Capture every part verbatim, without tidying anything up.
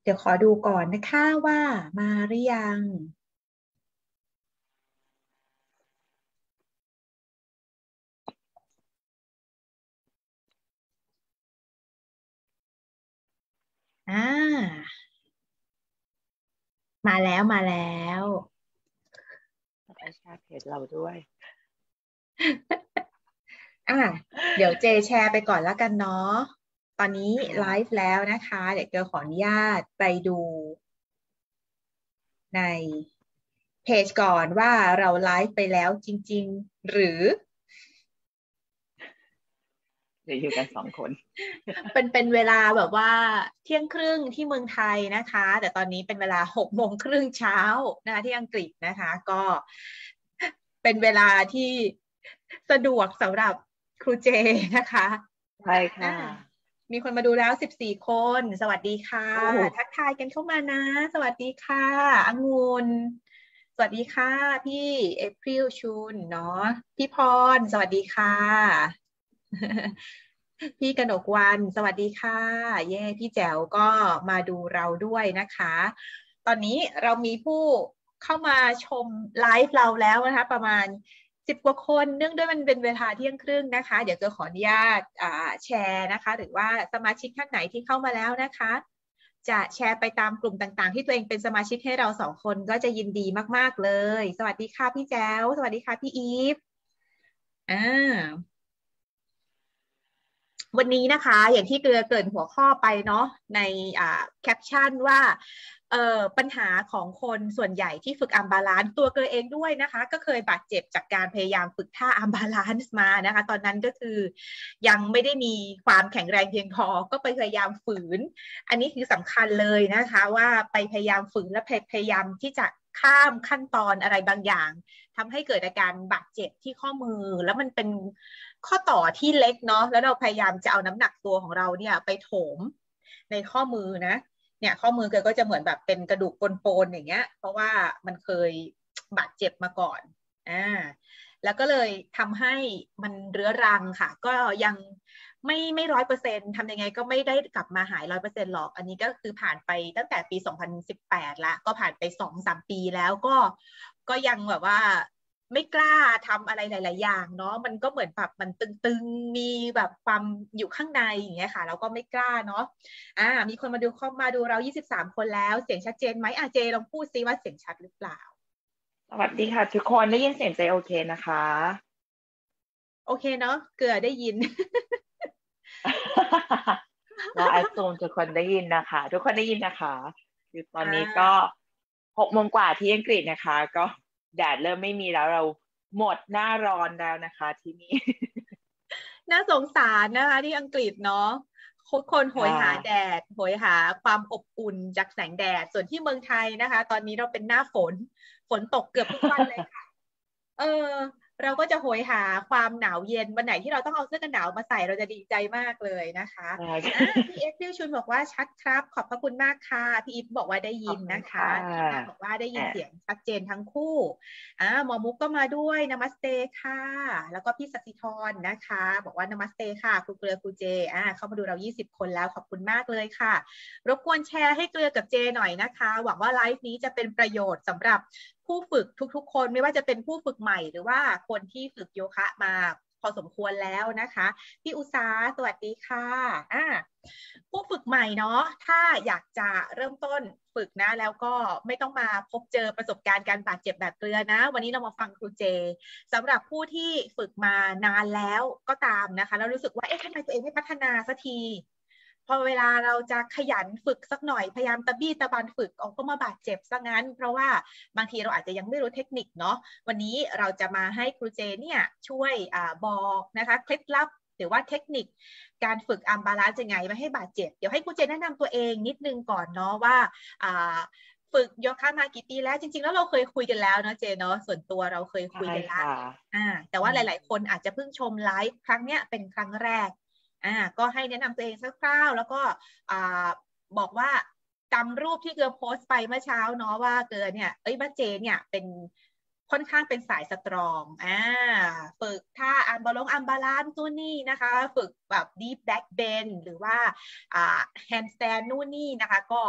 เดี๋ยวขอดูก่อนนะคะว่ามาหรือยังอ่ามาแล้วมาแล้วไปแชร์เพจเราด้วยอ่ะเดี๋ยวเจแชร์ไปก่อนแล้วกันเนาะตอนนี้ค่ไลฟ์ะแล้วนะคะเดี๋ยวเจอขออนุญาตไปดูในเพจก่อนว่าเราไลฟ์ไปแล้วจริงๆหรือเดี๋ยวอยู่กันสองคนเป็นเป็นเวลาแบบว่าเที่ยงครึ่งที่เมืองไทยนะคะแต่ตอนนี้เป็นเวลาหกโมงครึ่งเช้านะคะที่อังกฤษนะคะก็เป็นเวลาที่สะดวกสำหรับครูเจนะคะใช่อ่าค่ะมีคนมาดูแล้วสิบสี่คนสวัสดีค่ะโอ้ทักทายกันเข้ามานะสวัสดีค่ะองุ่นสวัสดีค่ะพี่เอพริลชุนเนาะพี่พรสวัสดีค่ะ พี่กนกวันสวัสดีค่ะเย่พี่แจ๋วก็มาดูเราด้วยนะคะตอนนี้เรามีผู้เข้ามาชมไลฟ์เราแล้วนะคะประมาณสิบกว่าคนเนื่องด้วยมันเป็นเวลาเที่ยงครึ่งนะคะเดี๋ยวจะขออนุญาตอ่าแชร์นะคะหรือว่าสมาชิกท่านไหนที่เข้ามาแล้วนะคะจะแชร์ไปตามกลุ่มต่างๆที่ตัวเองเป็นสมาชิกให้เราสองคนก็จะยินดีมากๆเลยสวัสดีค่ะพี่แจ๋วสวัสดีค่ะพี่อีฟอ่า วันนี้นะคะอย่างที่เกลือเกริ่นหัวข้อไปเนาะในอ่าแคปชั่นว่าเอ่อปัญหาของคนส่วนใหญ่ที่ฝึกอัมบาลานซ์ตัวเกลือเองด้วยนะคะก็เคยบาดเจ็บจากการพยายามฝึกท่าอัมบาลานซ์มานะคะตอนนั้นก็คือยังไม่ได้มีความแข็งแรงเพียงพอก็ไปพยายามฝืนอันนี้คือสำคัญเลยนะคะว่าไปพยายามฝืนและพยายามที่จะข้ามขั้นตอนอะไรบางอย่างทำให้เกิดอาการบาดเจ็บที่ข้อมือแล้วมันเป็น ข้อต่อที่เล็กเนาะแล้วเราพยายามจะเอาน้ำหนักตัวของเราเนี่ยไปโถมในข้อมือนะเนี่ยข้อมือเกิดก็จะเหมือนแบบเป็นกระดูกปนๆอย่างเงี้ยเพราะว่ามันเคยบาดเจ็บมาก่อนอ่าแล้วก็เลยทำให้มันเรื้อรังค่ะก็ยังไม่ไม่ร้อยเปอร์เซ็นต์ทำยังไงก็ไม่ได้กลับมาหายร้อยเปอร์เซ็นต์หรอกอันนี้ก็คือผ่านไปตั้งแต่ปีสองพันสิบแปดละก็ผ่านไปสองสามปีแล้วก็ก็ยังแบบว่า ไม่กล้าทำอะไรหลายๆอย่างเนาะมันก็เหมือนแบบมันตึงๆมีแบบความอยู่ข้างในอย่างเงี้ยค่ะเราก็ไม่กล้าเนาะอ่ามีคนมาดูเข้ามาดูเรายี่สิบสามคนแล้วเสียงชัดเจนไหมอ่ะเจลองพูดซิว่าเสียงชัดหรือเปล่าสวัสดีค่ะทุกคนได้ยินเสียงเจโอเคนะคะโอเคเนาะเกลือได้ยินเราแอดซูมทุกคนได้ยินนะคะทุกคนได้ยินนะคะคือตอนอ่นี้ก็าหกโมงกว่าที่อังกฤษนะคะก็แดดเริ่มไม่มีแล้วเราหมดหน้าร้อนแล้วนะคะที่นี่น่าสงสารนะคะที่อังกฤษเนาะคนโหค่ยหาแดะดโหยหาความอบอุ่นจากแสงแดดส่วนที่เมืองไทยนะคะตอนนี้เราเป็นหน้าฝนฝนตกเกือบทุกวันเลยค่ะ เออเราก็จะโหยหาความหนาวเย็นวันไหนที่เราต้องเอาเสื้อกันหนาวมาใส่เราจะดีใจมากเลยนะคะใช่อ่าพี่เอ็กซ์พิวชุนบอกว่าชัดครับขอบพระคุณมากค่ะพี่อีฟบอกว่าได้ขอบคุยินนะคะณค่ะพี่อีฟบอกว่าได้ยิอ่ะนเสียงชัดเจนทั้งคู่อ่าหมอมุกก็มาด้วยนามัสเตค่ะแล้วก็พี่สสิธรนะคะบอกว่านามัสเตค่ะครูเกลือครูเจอ่าเข้ามาดูเรายี่สิบคนแล้วขอบคุณมากเลยค่ะรบกวนแชร์ให้เกลือกับเจหน่อยนะคะหวังว่าไลฟ์นี้จะเป็นประโยชน์สำหรับ ผู้ฝึกทุกๆคนไม่ว่าจะเป็นผู้ฝึกใหม่หรือว่าคนที่ฝึกโยคะมาพอสมควรแล้วนะคะพี่อุษาสวัสดีค่ะอ่าผู้ฝึกใหม่เนาะถ้าอยากจะเริ่มต้นฝึกนะแล้วก็ไม่ต้องมาพบเจอประสบการณ์การบาดเจ็บแบบเกลือนะวันนี้เรามาฟังครูเจสำหรับผู้ที่ฝึกมานานแล้วก็ตามนะคะแล้วรู้สึกว่าเอ๊ะทำไมตัวเองไม่พัฒนาสักทีพอเวลาเราจะขยันฝึกสักหน่อยพยายามตะบี้ตะบันฝึกออกก็มาบาดเจ็บซะงั้นเพราะว่าบางทีเราอาจจะยังไม่รู้เทคนิคเนาะวันนี้เราจะมาให้ครูเจเนี่ยช่วยอ่าบอกนะคะเคล็ดลับหรือว่าเทคนิคการฝึกอัมบาลานซ์ยังไงไม่ให้บาดเจ็บเดี๋ยวให้ครูเจแนะนำตัวเองนิดนึงก่อนเนาะว่าอ่าฝึกโยคะมากี่ปีแล้วจริงๆแล้วเราเคยคุยกันแล้วเนาะเจเนาะส่วนตัวเราเคยคุใช่ยกันละค่ะอ่าแต่อืว่าหมลายๆคนอาจจะเพิ่งชมไลฟ์ครั้งเนี้ยเป็นครั้งแรก อ่าก็ให้แนะนำตัวเองคร่าวๆแล้วก็อ่าบอกว่าจำรูปที่เกลือโพสต์ไปเมื่อเช้าเนาะว่าเกลือเนี่ยเอ้ยว่าเจเนี่ยเป็นค่อนข้างเป็นสายสตรองอ่าฝึกท่าอัมบาลงอัมบาลานซ์นู่นนี่นะคะฝึกแบบ deep back bend หรือว่าอ่า handstand นู่นนี่นะคะก็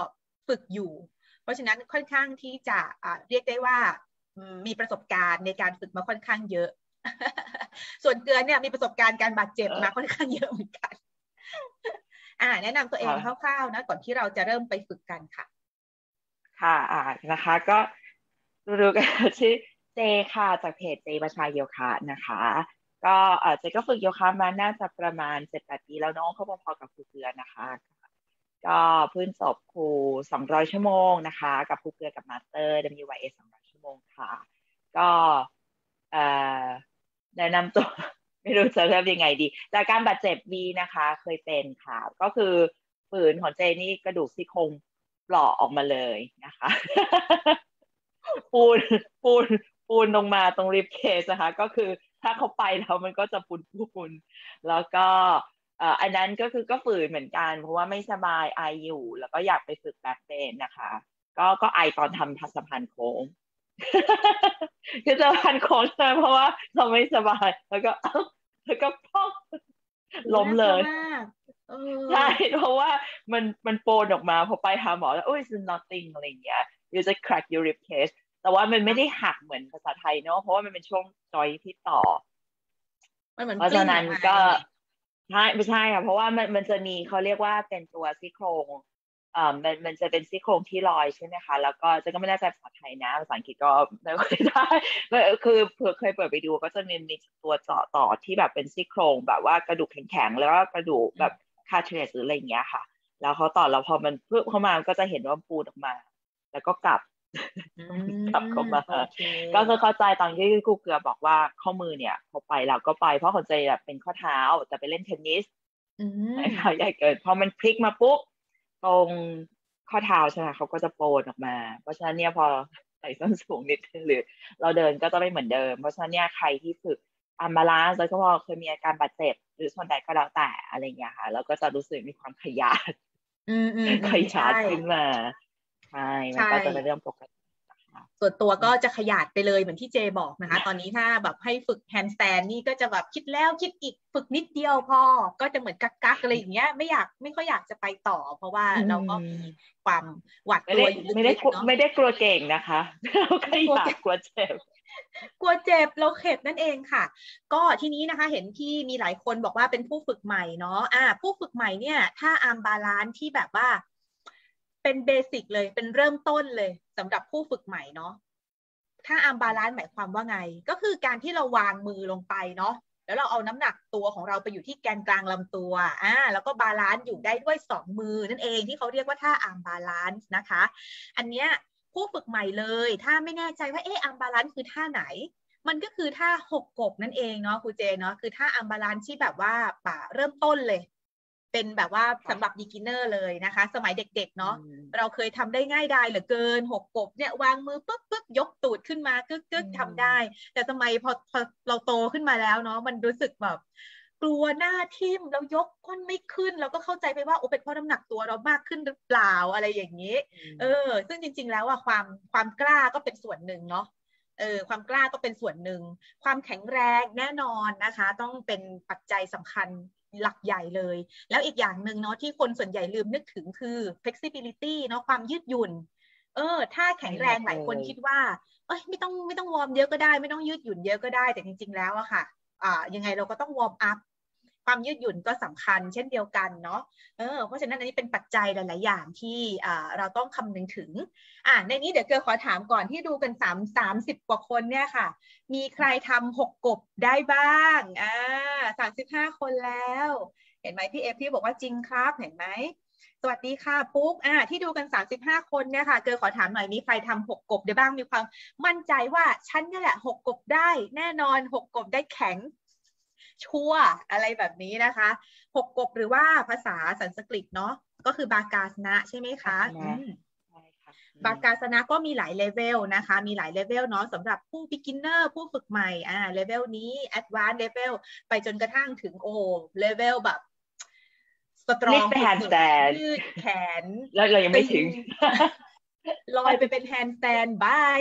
ฝึกอยู่เพราะฉะนั้นค่อนข้างที่จะเรียกได้ว่ามีประสบการณ์ในการฝึกมาค่อนข้างเยอะ ส่วนเกลือเนี่ยมีประสบการณ์การบาดเจ็บมาค่อนข้างเยอะเหมือนกันอ่าแนะนำตัวเองคร่าวๆนะก่อนที่เราจะเริ่มไปฝึกกันค่ะค่ะอ่านะคะก็รู้กันชื่อเจค่ะจากเพจเจประชาโยคะนะคะก็เออเจก็ฝึกโยคะมาน่าจะประมาณเจ็ดแปดปีแล้วน้องเขาพอๆกับครูเกลือนะคะก็เพิ่งจบครูสองร้อยชั่วโมงนะคะกับครูเกลือกับมาสเตอร์ ดับเบิลยู วาย เอส สองร้อยชั่วโมงค่ะก็เอ่อแนะนำตัว ไม่รู้จะเริ่มยังไงดีจากการบาดเจ็บวีนะคะเคยเป็นค่ะก็คือฝืนของเจนี่กระดูกซี่โครงเปราะออกมาเลยนะคะปูนปูนปูนลงมาตรงริบเคสนะคะก็คือถ้าเขาไปแล้วมันก็จะปูนปูนแล้วก็อันนั้นก็คือก็ฝืนเหมือนกันเพราะว่าไม่สบายไออยู่แล้วก็อยากไปฝึกแบ็คเบนนะคะก็ก็ไอตอนทำทัศพันโค้งคือจะพันโค้งเลยเพราะว่าเราไม่สบายแล้วก็แล้วก็พ่อล้มเลยใช่เพราะว่ามันมันโปนออกมาพอไปหาหมอแล้วโอ้ย it's nothing อะไรอย่างเงี้ย you just crack your rib cage แต่ว่ามันไม่ได้หักเหมือนภาษาไทยเนาะเพราะว่ามันเป็นช่วงจอยที่ต่อเพราะฉะนั้นก็ใช่ไม่ใช่ค่ะเพราะว่ามันมันจะมีเขาเรียกว่าเป็นตัวซี่โครงอ่ามันมันจะเป็นซี่โครงที่ลอยใช่ไหมคะแล้วก็จะก็ไม่แน่ใจภาษาไทยนะภาษาอังกฤษก็ไม่ค่อยได้คือเผื่อเคยเปิดไปดูก็จะมีมีตัวเจาะต่อที่แบบเป็นซี่โครงแบบว่ากระดูกแข็งๆแล้วก็กระดูกแบบคาร์ทเรจหรืออะไรอย่างเงี้ยค่ะแล้วเขาต่อแล้วพอมันเพิ่มเข้ามาก็จะเห็นว่าปูดออกมาแล้วก็กลับกลับเข้ามาก็คือเข้าใจตอนที่ครูเกลือบอกว่าข้อมือเนี่ยพอไปแล้วก็ไปเพราะคนใจแบบเป็นข้อเท้าแต่ไปเล่นเทนนิสขาใหญ่เกินพอมันพลิกมาปุ๊บตรงข้อเท้าใช่ไหมเขาก็จะโปนออกมาเพราะฉะนั้นเนี่ยพอใส่ส้นสูงนิดหรือเราเดินก็จะไม่เหมือนเดิมเพราะฉะนั้นเนี่ยใครที่ฝึกอัมบาลานซ์แล้วก็พอเคยมีอาการบาดเจ็บหรือส่วนใดก็แล้วแต่อะไรอย่างเงี้ยค่ะแล้วก็จะรู้สึกมีความขยาดขยาดขึ้นมาใช่มันก็จะเป็นเรื่องปกติส่วนตัวก็จะขยาดไปเลยเหมือนที่เจบอกนะคะตอนนี้ถ้าแบบให้ฝึกแฮนด์สแตนนี่ก็จะแบบคิดแล้วคิดอีกฝึกนิดเดียวพอก็จะเหมือนกักกักอะไรอย่างเงี้ยไม่อยากไม่ค่อยอยากจะไปต่อเพราะว่าเราก็มีความหวาดกลัวอยู่ลึกๆเนาะไม่ได้กลัวเก่งนะคะเราแค่อยากกลัวเจ็บกลัวเจ็บเราเข็ดนั่นเองค่ะก็ทีนี้นะคะเห็นที่มีหลายคนบอกว่าเป็นผู้ฝึกใหม่เนาะอ่าผู้ฝึกใหม่เนี่ยถ้าอาร์มบาลานซ์ที่แบบว่าเป็นเบสิกเลยเป็นเริ่มต้นเลยสำหรับผู้ฝึกใหม่เนาะถ้าอาร์มบาลานซ์หมายความว่าไงก็คือการที่เราวางมือลงไปเนาะแล้วเราเอาน้ำหนักตัวของเราไปอยู่ที่แกนกลางลำตัวอ่าแล้วก็บาลานซ์อยู่ได้ด้วยสองมือนั่นเองที่เขาเรียกว่าท่าอาร์มบาลานซ์นะคะอันเนี้ยผู้ฝึกใหม่เลยถ้าไม่แน่ใจว่าเอออาร์มบาลานซ์คือท่าไหนมันก็คือท่าหกกบนั่นเองเนาะครูเจเนาะคือท่าอาร์มบาลานซ์ที่แบบว่าป่าเริ่มต้นเลยเป็นแบบว่าสำหรับ beginner เลยนะคะสมัยเด็กๆเนาะเราเคยทำได้ง่ายดายเหลือเกินหกกบเนี่ยวางมือปึ๊บปึ๊บยกตูดขึ้นมากึกกึกทำได้แต่สมัยพอพอเราโตขึ้นมาแล้วเนาะมันรู้สึกแบบกลัวหน้าทิ่มแล้วยกก้นไม่ขึ้นเราก็เข้าใจไปว่าโอ้เป็นเพราะน้ำหนักตัวเรามากขึ้นหรือเปล่าอะไรอย่างนี้เออซึ่งจริงๆแล้วอะความความกล้าก็เป็นส่วนหนึ่งเนาะเออความกล้าก็เป็นส่วนหนึ่งความแข็งแรงแน่นอนนะคะต้องเป็นปัจจัยสำคัญหลักใหญ่เลยแล้วอีกอย่างหนึ่งเนาะที่คนส่วนใหญ่ลืมนึกถึงคือ flexibility เนาะความยืดหยุ่นเออถ้าแข็งแรงหลายคนคิดว่าเอ้ยไม่ต้องไม่ต้องวอร์มเยอะก็ได้ไม่ต้องยืดหยุ่นเยอะก็ได้แต่จริงๆแล้วอะค่ะอ่ายังไงเราก็ต้องวอร์มอัพความยืดหยุ่นก็สำคัญเช่นเดียวกันเนาะเออเพราะฉะนั้นอันนี้เป็นปัจจัยหลายๆอย่างที่อ่าเราต้องคำนึงถึงอ่าในนี้เดี๋ยวเกลือขอถามก่อนที่ดูกันสามสามสิบกว่าคนเนี่ยค่ะมีใครทำหกกบได้บ้างอ่าสามสิบห้าคนแล้วเห็นไหมพี่เอฟพี่บอกว่าจริงครับเห็นไหมสวัสดีค่ะปุ๊กอ่าที่ดูกันสามสิบห้าคนเนี่ยค่ะเกลือขอถามหน่อยมีใครทำหกกบได้บ้างมีความมั่นใจว่าฉันนี่แหละหกกบได้แน่นอนหกกบได้แข็งชัวอะไรแบบนี้นะคะหกกบหรือว่าภาษาสันสกฤตเนาะก็คือบากาสนะใช่ไหมคะบากาสนะก็มีหลายเลเวลนะคะมีหลายเลเวลเนาะสำหรับผู้ beginner ผู้ฝึกใหม่อ่าเลเวลนี้ advanced level ไปจนกระทั่งถึงโอ้เลเวลแบบสตรองสุดๆยืดแขนแล้วเรายังไม่ถึงลอยไปเป็นแฮนด์สแตนบาย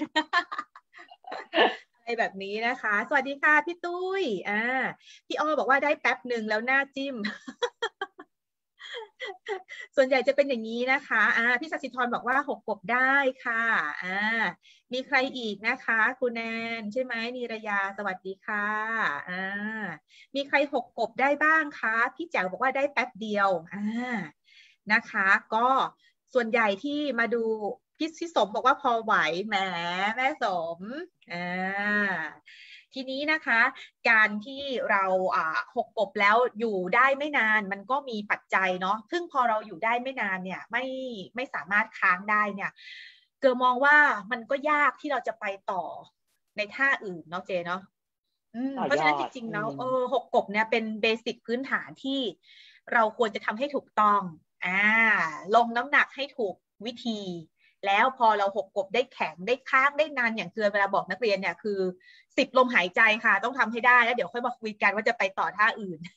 อะไรแบบนี้นะคะสวัสดีค่ะพี่ตุ้ยอ่าพี่อ้อบอกว่าได้แป๊บหนึ่งแล้วหน้าจิ้มส่วนใหญ่จะเป็นอย่างนี้นะคะอ่าพี่สัสิธรบอกว่าหกกบได้ค่ะอ่ามีใครอีกนะคะคุณแนนใช่ไหมนีรยาสวัสดีค่ะอ่ามีใครหกกบได้บ้างคะพี่แจ๋วบอกว่าได้แป๊บเดียวอ่านะคะก็ส่วนใหญ่ที่มาดูพี่พี่สมบอกว่าพอไหวแหมแม่สมอ่าทีนี้นะคะการที่เราอ่าหกกบแล้วอยู่ได้ไม่นานมันก็มีปัจจัยเนาะซึ่งพอเราอยู่ได้ไม่นานเนี่ยไม่ไม่สามารถค้างได้เนี่ยเกิร์มองว่ามันก็ยากที่เราจะไปต่อในท่าอื่นเนาะเจเนาะอืมต่อยอเพราะฉะนั้นจดริงๆอืมแล้วเออหกกบเนี่ยเป็นเบสิกพื้นฐานที่เราควรจะทำให้ถูกต้องอ่าลงน้ำหนักให้ถูกวิธี แล้วพอเราหกกบได้แข็งได้ค้างได้นานอย่างเกลือเวลาบอกนักเรียนเนี่ยคือสิบลมหายใจค่ะต้องทำให้ได้แล้วเดี๋ยวค่อยมาคุยกันว่าจะไปต่อท่าอื่น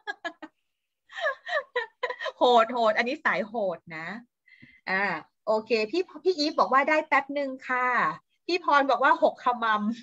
โหดโหดอันนี้สายโหดนะอ่าโอเคพี่พี่อีฟบอกว่าได้แป๊บหนึ่งค่ะพี่พรบอกว่าหกขมำ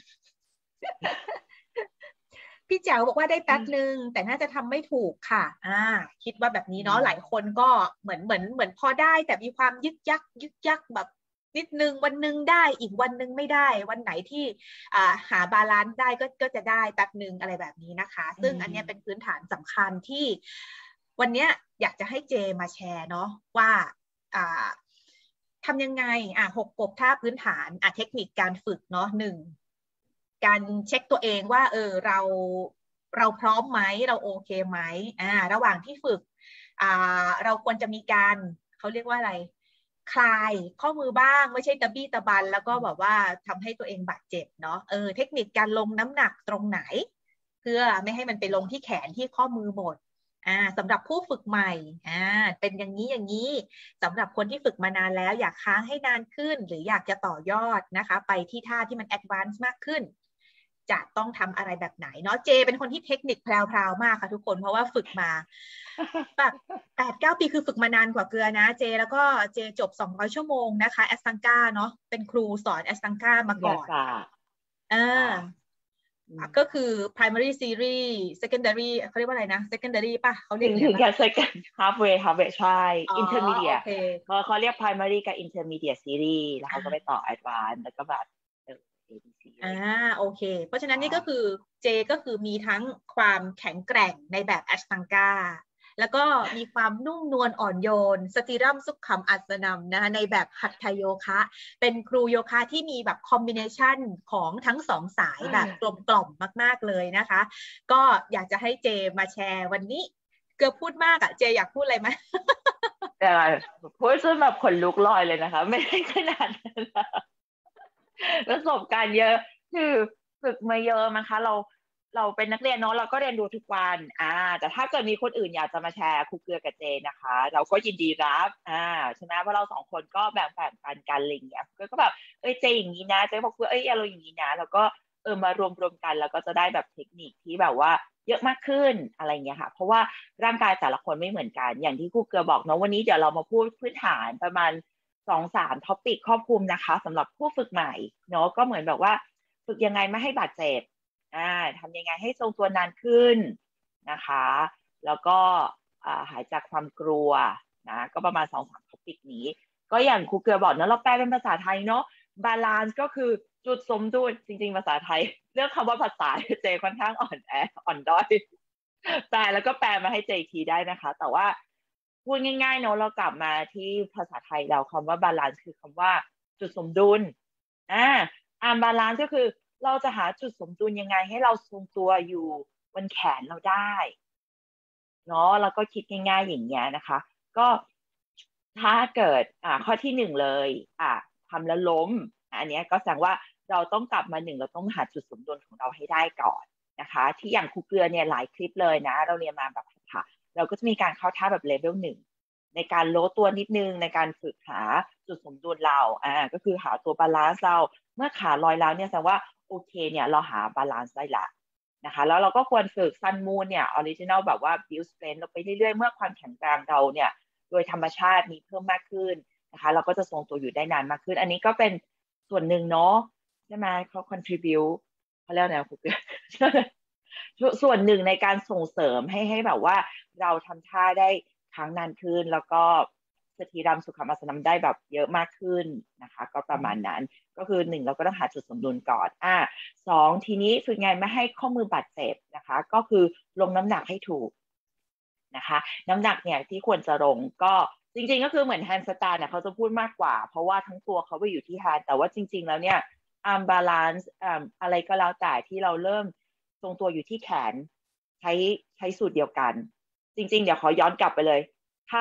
พี่แจ๋วบอกว่าได้แป๊บหนึ่งแต่น่าจะทำไม่ถูกค่ะอ่าคิดว่าแบบนี้เนาะหลายคนก็เหมือนเหมือนเหมือนพอได้แต่มีความยึกยักยึกยักแบบนิดนึงวันนึงได้อีกวันนึงไม่ได้วันไหนที่อ่าหาบาลานซ์ได้ก็ก็จะได้แป๊บหนึ่งอะไรแบบนี้นะคะซึ่งอันนี้เป็นพื้นฐานสำคัญที่วันนี้อยากจะให้เจมาแชร์เนาะว่าอ่าทำยังไงอ่ะหกกบท่าพื้นฐานอ่ะเทคนิคการฝึกเนาะหนึ่ง การเช็คตัวเองว่าเออเราเราพร้อมไหมเราโอเคไหมอ่าระหว่างที่ฝึกอ่าเราควรจะมีการเขาเรียกว่าอะไรคลายข้อมือบ้างไม่ใช่ตะบี้ตะบันแล้วก็แบบว่าทำให้ตัวเองบาดเจ็บเนาะเออเทคนิคการลงน้ำหนักตรงไหนเพื่อไม่ให้มันไปลงที่แขนที่ข้อมือหมดอ่าสำหรับผู้ฝึกใหม่อ่าเป็นอย่างนี้อย่างนี้สำหรับคนที่ฝึกมานานแล้วอยากค้างให้นานขึ้นหรืออยากจะต่อยอดนะคะไปที่ท่าที่มันแอดวานซ์มากขึ้นจะต้องทำอะไรแบบไหนเนาะเจเป็นคนที่เทคนิคแพรวๆมากค่ะทุกคนเพราะว่าฝึกมาแบบแปดเก้าปีคือฝึกมานานกว่าเกลือนะเจแล้วก็เจจบสองร้อยชั่วโมงนะคะแอสตังกาเนาะเป็นครูสอนแอสตังกามาก่อนอ่าก็คือ primary series secondary เขาเรียกว่าอะไรนะ secondary ป่ะเขาเรียกอย่างถึนี้งแค่ second halfway halfway ใช่อ๋อโอ intermediate เคเขาเขาเรียก primary กับ intermediate series แล้วเขาก็ไปต่อ advance แล้วก็แบบเออ เอ บี ซีอ่าโอเคเพราะฉะนั้นนี่ก็คือเจก็คือมีทั้งความแข็งแกร่งในแบบแอสตังกาแล้วก็มีความนุ่มนวลอ่อนโยนสติรัมสุขขัมอัสนัมนะคะในแบบหัตถโยคะเป็นครูโยคะที่มีแบบคอมบิเนชันของทั้งสองสายแบบกลมกล่อมมากๆเลยนะคะก็อยากจะให้เจมาแชร์วันนี้เกือบพูดมากอะเจอยากพูดอะไรไหมแต่พูดจนแบบขนลุกลอยเลยนะคะไม่ได้ขนาดนั้นประสบการณ์เยอะคือฝึกมาเยอะมั้งคะเราเราเป็นนักเรียนเนาะเราก็เรียนรู้ทุกวันอ่าแต่ถ้าเกิดมีคนอื่นอยากจะมาแชร์ครูเกลือกับเจนะคะเราก็ยินดีรับอ่าใช่ไหมเพราะเราสองคนก็แบ่งแบ่งปันกันอะไรอย่างเงี้ยก็ก็แบบเอ้ยเจอย่างนี้นะเจบอกเอ้ยเราอย่างนี้นะแล้วก็เออมารวมรวมกันแล้วก็จะได้แบบเทคนิคที่แบบว่าเยอะมากขึ้นอะไรเงี้ยค่ะเพราะว่าร่างกายแต่ละคนไม่เหมือนกันอย่างที่ครูเกลือบอกเนาะวันนี้เดี๋ยวเรามาพูดพื้นฐานประมาณสองสามท็อปิกครอบคลุมนะคะสำหรับผู้ฝึกใหม่เนาะก็เหมือนแบบว่าฝึกยังไงไม่ให้บาดเจ็บอ่าทำยังไงให้ทรงตัวนานขึ้นนะคะแล้วก็อ่าหายจากความกลัวนะก็ประมาณสองสามท็อปิกนี้ก็อย่างครูเกลือบอกเนาะเราแปลเป็นภาษาไทยเนาะบาลานซ์ก็คือจุดสมดุลจริงๆภาษาไทยเรื่องคำว่าภาษาเจค่อนข้างอ่อนแออ่อนด้อยแปลแล้วก็แปลมาให้เจอีกทีได้นะคะแต่ว่าพูดง่ายๆเนาะเรากลับมาที่ภาษาไทยเราคำว่าบาลานซ์คือคำว่าจุดสมดุลอ่าอ่านบาลานซ์ก็คือเราจะหาจุดสมดุลยังไงให้เราทรงตัวอยู่บนแขนเราได้เนาะแล้วก็คิดง่ายๆอย่างเงี้ยนะคะก็ถ้าเกิดอ่าข้อที่หนึ่งเลยอ่าทำแล้วล้มอันนี้ก็แสดงว่าเราต้องกลับมาหนึ่งเราต้องหาจุดสมดุลของเราให้ได้ก่อนนะคะที่อย่างครูเกลือเนี่ยหลายคลิปเลยนะเราเรียนมาแบบค่ะเราก็จะมีการเข้าท่าแบบเลเวลหนึ่งในการโลตัวนิดนึงในการฝึกหาจุดสมดุลเราอ่าก็คือหาตัวบาลานซ์เราเมื่อขาลอยแล้วเนี่ยแสดงว่าโอเคเนี่ยเราหาบาลานซ์ได้ละนะคะแล้วเราก็ควรฝึกซันมูนเนี่ยออริจินัลแบบว่าบิวสเตรนเราไปเรื่อยๆเมื่อความแข็งแกร่งเราเนี่ยโดยธรรมชาติมีเพิ่มมากขึ้นนะคะเราก็จะทรงตัวอยู่ได้นานมากขึ้นอันนี้ก็เป็นส่วนหนึ่งเนาะใช่ไหมเขา contribute เขาเรียกอะไรนะครูเกลือ ส่วนหนึ่งในการส่งเสริมให้ให้แบบว่าเราทำท่าได้ค้างนานขึ้นแล้วก็สถิรัมสุขมัสนัมได้แบบเยอะมากขึ้นนะคะก็ประมาณนั้นก็คือหนึ่งเราก็ต้องหาจุดสมดุลก่อนอ่าสองทีนี้ฝึกไงไม่ให้ข้อมือบาดเจ็บนะคะก็คือลงน้ำหนักให้ถูกนะคะน้ำหนักเนี่ยที่ควรจะลงก็จริงๆก็คือเหมือนแฮนด์สแตนเนี่ยเขาจะพูดมากกว่าเพราะว่าทั้งตัวเขาไปอยู่ที่แฮนด์แต่ว่าจริงๆแล้วเนี่ยอาร์มบาลานซ์อะไรก็แล้วแต่ที่เราเริ่มทรงตัวอยู่ที่แขนใช้ใช้สูตรเดียวกันจริงๆเดี๋ยวขอย้อนกลับไปเลยถ้า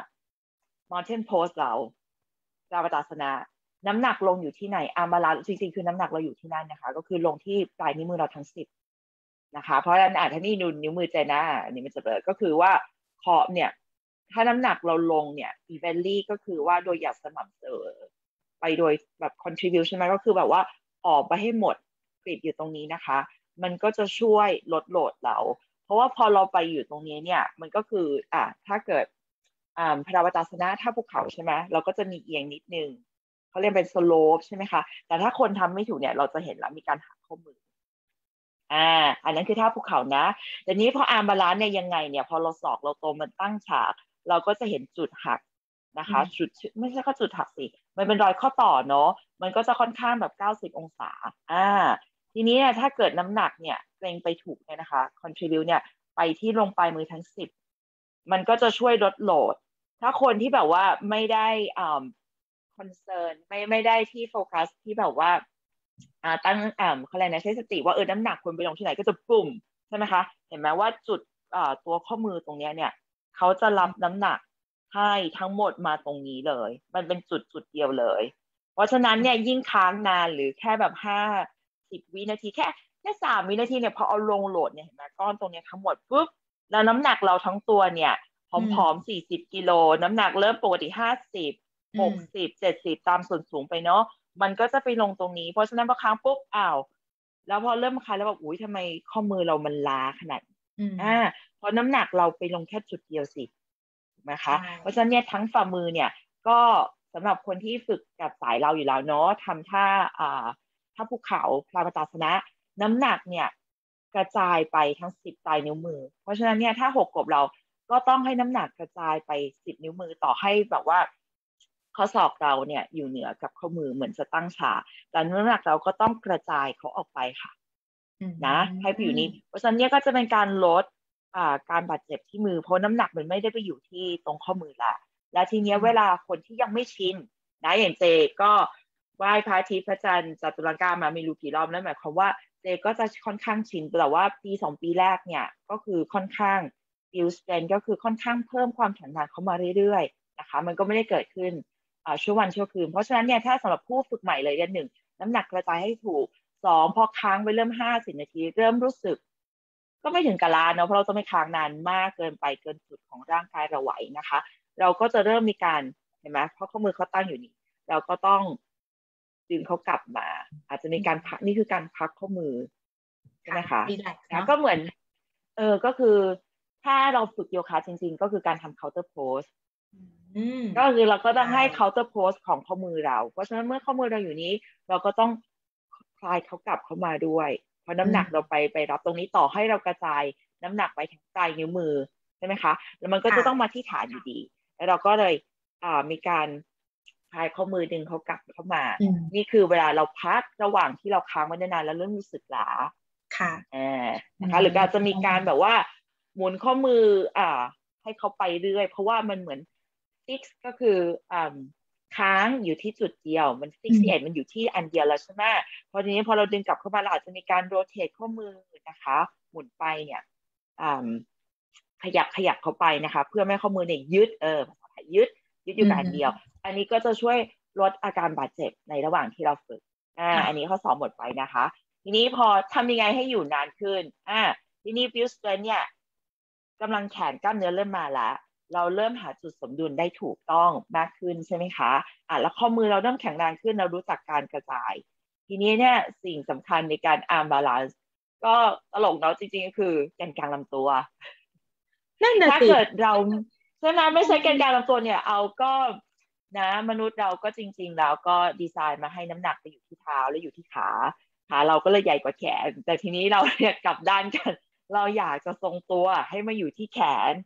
Mountain Pose เราจาวตาสนะน้ำหนักลงอยู่ที่ไหนอาร์มบาลานซ์จริงๆคือน้ำหนักเราอยู่ที่นั่นนะคะก็คือลงที่ปลายนิ้วมือเราทั้งสิบนะคะเพราะฉะนั้นอ่ะถ้านี่ดูนิ้วมือเจน่าอันนี้มันจะเบิดก็คือว่าขอบเนี่ยถ้าน้ำหนักเราลงเนี่ย evenly ก็คือว่าโดยอย่างสม่ำเสมอไปโดยแบบ contribute ใช่ไหมก็คือแบบว่าออกไปให้หมดกริบอยู่ตรงนี้นะคะมันก็จะช่วยลดโหลดเราเพราะว่าพอเราไปอยู่ตรงนี้เนี่ยมันก็คืออ่ะถ้าเกิดอ่าพราวัตาสนะถ้าภูเขาใช่ไหมเราก็จะมีเอียงนิดนึงเขาเรียกเป็นสโลปใช่ไหมคะแต่ถ้าคนทำไม่ถูกเนี่ยเราจะเห็นแล้วมีการหักข้อมืออ่าอันนั้นคือท่าภูเขานะแต่นี้พออาร์มบาลานซ์เนี่ยยังไงเนี่ยพอเราศอกเราตรงมันตั้งฉากเราก็จะเห็นจุดหักนะคะจุดไม่ใช่แค่จุดหักสิมันเป็นรอยข้อต่อเนาะมันก็จะค่อนข้างแบบเก้าสิบองศาอ่าทีนี้เนี่ยถ้าเกิดน้ำหนักเนี่ยเกรงไปถูกเนี่ยนะคะ contribute เนี่ยไปที่ลงปลายมือทั้งสิบมันก็จะช่วยลดโหลดถ้าคนที่แบบว่าไม่ได้อ่าคอนเซิร์นไม่ไม่ได้ที่โฟกัสที่แบบว่าอ่าตั้งอ่าเขาเรียกนะใช้สติว่าเออน้ำหนักควรไปลงที่ไหนก็จะปุ่มใช่ไหมคะเห็นไหมว่าจุดอ่าตัวข้อมือตรงเนี้ยเนี่ยเขาจะรับน้ำหนักให้ทั้งหมดมาตรงนี้เลยมันเป็นจุดจุดเดียวเลยเพราะฉะนั้นเนี่ยยิ่งค้างนานหรือแค่แบบห้าสิบวินาทีแค่แค่สามวินาทีเนี่ยพอเอาลงโหลดเนี่ยเห็นไหมก้อนตรงเนี้ยทั้งหมดปุ๊บแล้วน้ำหนักเราทั้งตัวเนี่ยผอมๆสี่สิบกิโลน้ำหนักเริ่มปกติห้าสิบหกสิบเจ็ดสิบตามส่วนสูงไปเนาะมันก็จะไปลงตรงนี้เพราะฉะนั้นพอค้างปุ๊บอ้าวแล้วพอเริ่มค้างแล้วแบบอุ้ยทำไมข้อมือเรามันล้าขนาดอ่าเพราะน้ำหนักเราไปลงแค่จุดเดียวสินะคะเพราะฉะนั้นเนี่ยทั้งฝ่ามือเนี่ยก็สำหรับคนที่ฝึกกับสายเราอยู่แล้วเนาะทำท่าอ่าท่าภูเขาพราหมณ์ตาสนะน้ำหนักเนี่ยกระจายไปทั้งสิบปลายนิ้วมือเพราะฉะนั้นเนี่ยถ้าหกกบเราก็ต้องให้น้ำหนักกระจายไปสิบนิ้วมือต่อให้แบบว่าข้อศอกเราเนี่ยอยู่เหนือกับข้อมือเหมือนจะตั้งฉากแต่น้ำหนักเราก็ต้องกระจายเขาออกไปค่ะนะให้ไปอยู่นี้เพราะฉะนั้นเนี่ยก็จะเป็นการลดอ่าการบาดเจ็บที่มือเพราะน้ำหนักมันไม่ได้ไปอยู่ที่ตรงข้อมือละและทีเนี้ยเวลาคนที่ยังไม่ชินนะอย่างเจก็ไหว้พระอาทิตย์พระจันทร์จัตุรังกามาไม่รู้กี่รอบนั่นหมายความว่าเจก็จะค่อนข้างชินแต่ว่าปีสองปีแรกเนี่ยก็คือค่อนข้างbuild strength ก็คือค่อนข้างเพิ่มความแข็งแรงเข้ามาเรื่อยๆนะคะมันก็ไม่ได้เกิดขึ้นอ่าชั่ววันชั่วคืนเพราะฉะนั้นเนี่ยถ้าสำหรับผู้ฝึกใหม่เลยเนี่ยหนึ่งน้ำหนักกระจายให้ถูกสองพอค้างไปเริ่มห้าสิบนาทีเริ่มรู้สึกก็ไม่ถึงกับลาเนาะเพราะเราจะไม่ค้างนานมากเกินไปเกินจุดของร่างกายเราไหวนะคะเราก็จะเริ่มมีการเห็นไหมเพราะข้อมือเขาตั้งอยู่นี่เราก็ต้องดึงเขากลับมาอาจจะมีการพักนี่คือการพักข้อมือใช่ไหมคะแล้วก็เหมือนเออก็คือถ้าเราฝึกโยคะจริงๆก็คือการทำ counter pose ก็คือเราก็ต้องให้ counter pose ของข้อมือเราเพราะฉะนั้นเมื่อข้อมือเราอยู่นี้เราก็ต้องคลายเขากลับเข้ามาด้วยเพราะน้ำหนักเราไปไปรับตรงนี้ต่อให้เรากระจายน้ำหนักไปถึงปลายนิ้วมือใช่ไหมคะแล้วมันก็จะต้องมาที่ฐานอยู่ดีแล้วเราก็เลยอ่ามีการคลายข้อมือดึงเขากลับเข้ามานี่คือเวลาเราพักระหว่างที่เราค้างไว้นานๆแล้วเริ่มรู้สึกล้าค่ะอ่านะคะหรืออาจจะมีการแบบว่าหมุนข้อมืออ่าให้เขาไปเรื่อยเพราะว่ามันเหมือนฟิกก็คืออ่าค้างอยู่ที่จุดเดียวมันฟิกเอ็ดมันอยู่ที่อันเดียวแล้วใช่ไหมพอทีนี้พอเราดึงกลับเข้ามาเราอาจจะมีการโรเตทข้อมือนะคะหมุนไปเนี่ยอ่าขยับขยับเข้าไปนะคะเพื่อไม่ให้ข้อมือเนี่ยยึดเออภาษาไทยยึดยึดอยู่กับอันเดียวอันนี้ก็จะช่วยลดอาการบาดเจ็บในระหว่างที่เราฝึกอ่าอันนี้ข้อสอบหมดไปนะคะทีนี้พอทำยังไงให้อยู่นานขึ้นอ่าทีนี้ build strength เนี่ยกำลังแขนกล้ามเนื้อเริ่มมาแล้วเราเริ่มหาจุดสมดุลได้ถูกต้องมากขึ้นใช่ไหมคะอ่ะแล้วข้อมือเราเริ่มแข็งแรงขึ้นเรารู้จักการกระจายทีนี้เนี่ยสิ่งสำคัญในการ arm balance ก็ตลกเนาะจริงๆก็คือแกนกลางลำตัวถ้าเกิดเราใช่ไหมไม่ใช่แกนกลางลำตัวเนี่ยเอาก็นะมนุษย์เราก็จริงๆแล้วก็ดีไซน์มาให้น้ำหนักไปอยู่ที่เท้าและอยู่ที่ขาขาเราก็เลยใหญ่กว่าแขนแต่ทีนี้เราเนี่ยกลับด้านกันเราอยากจะทรงตัวให้มาอยู่ที่แขน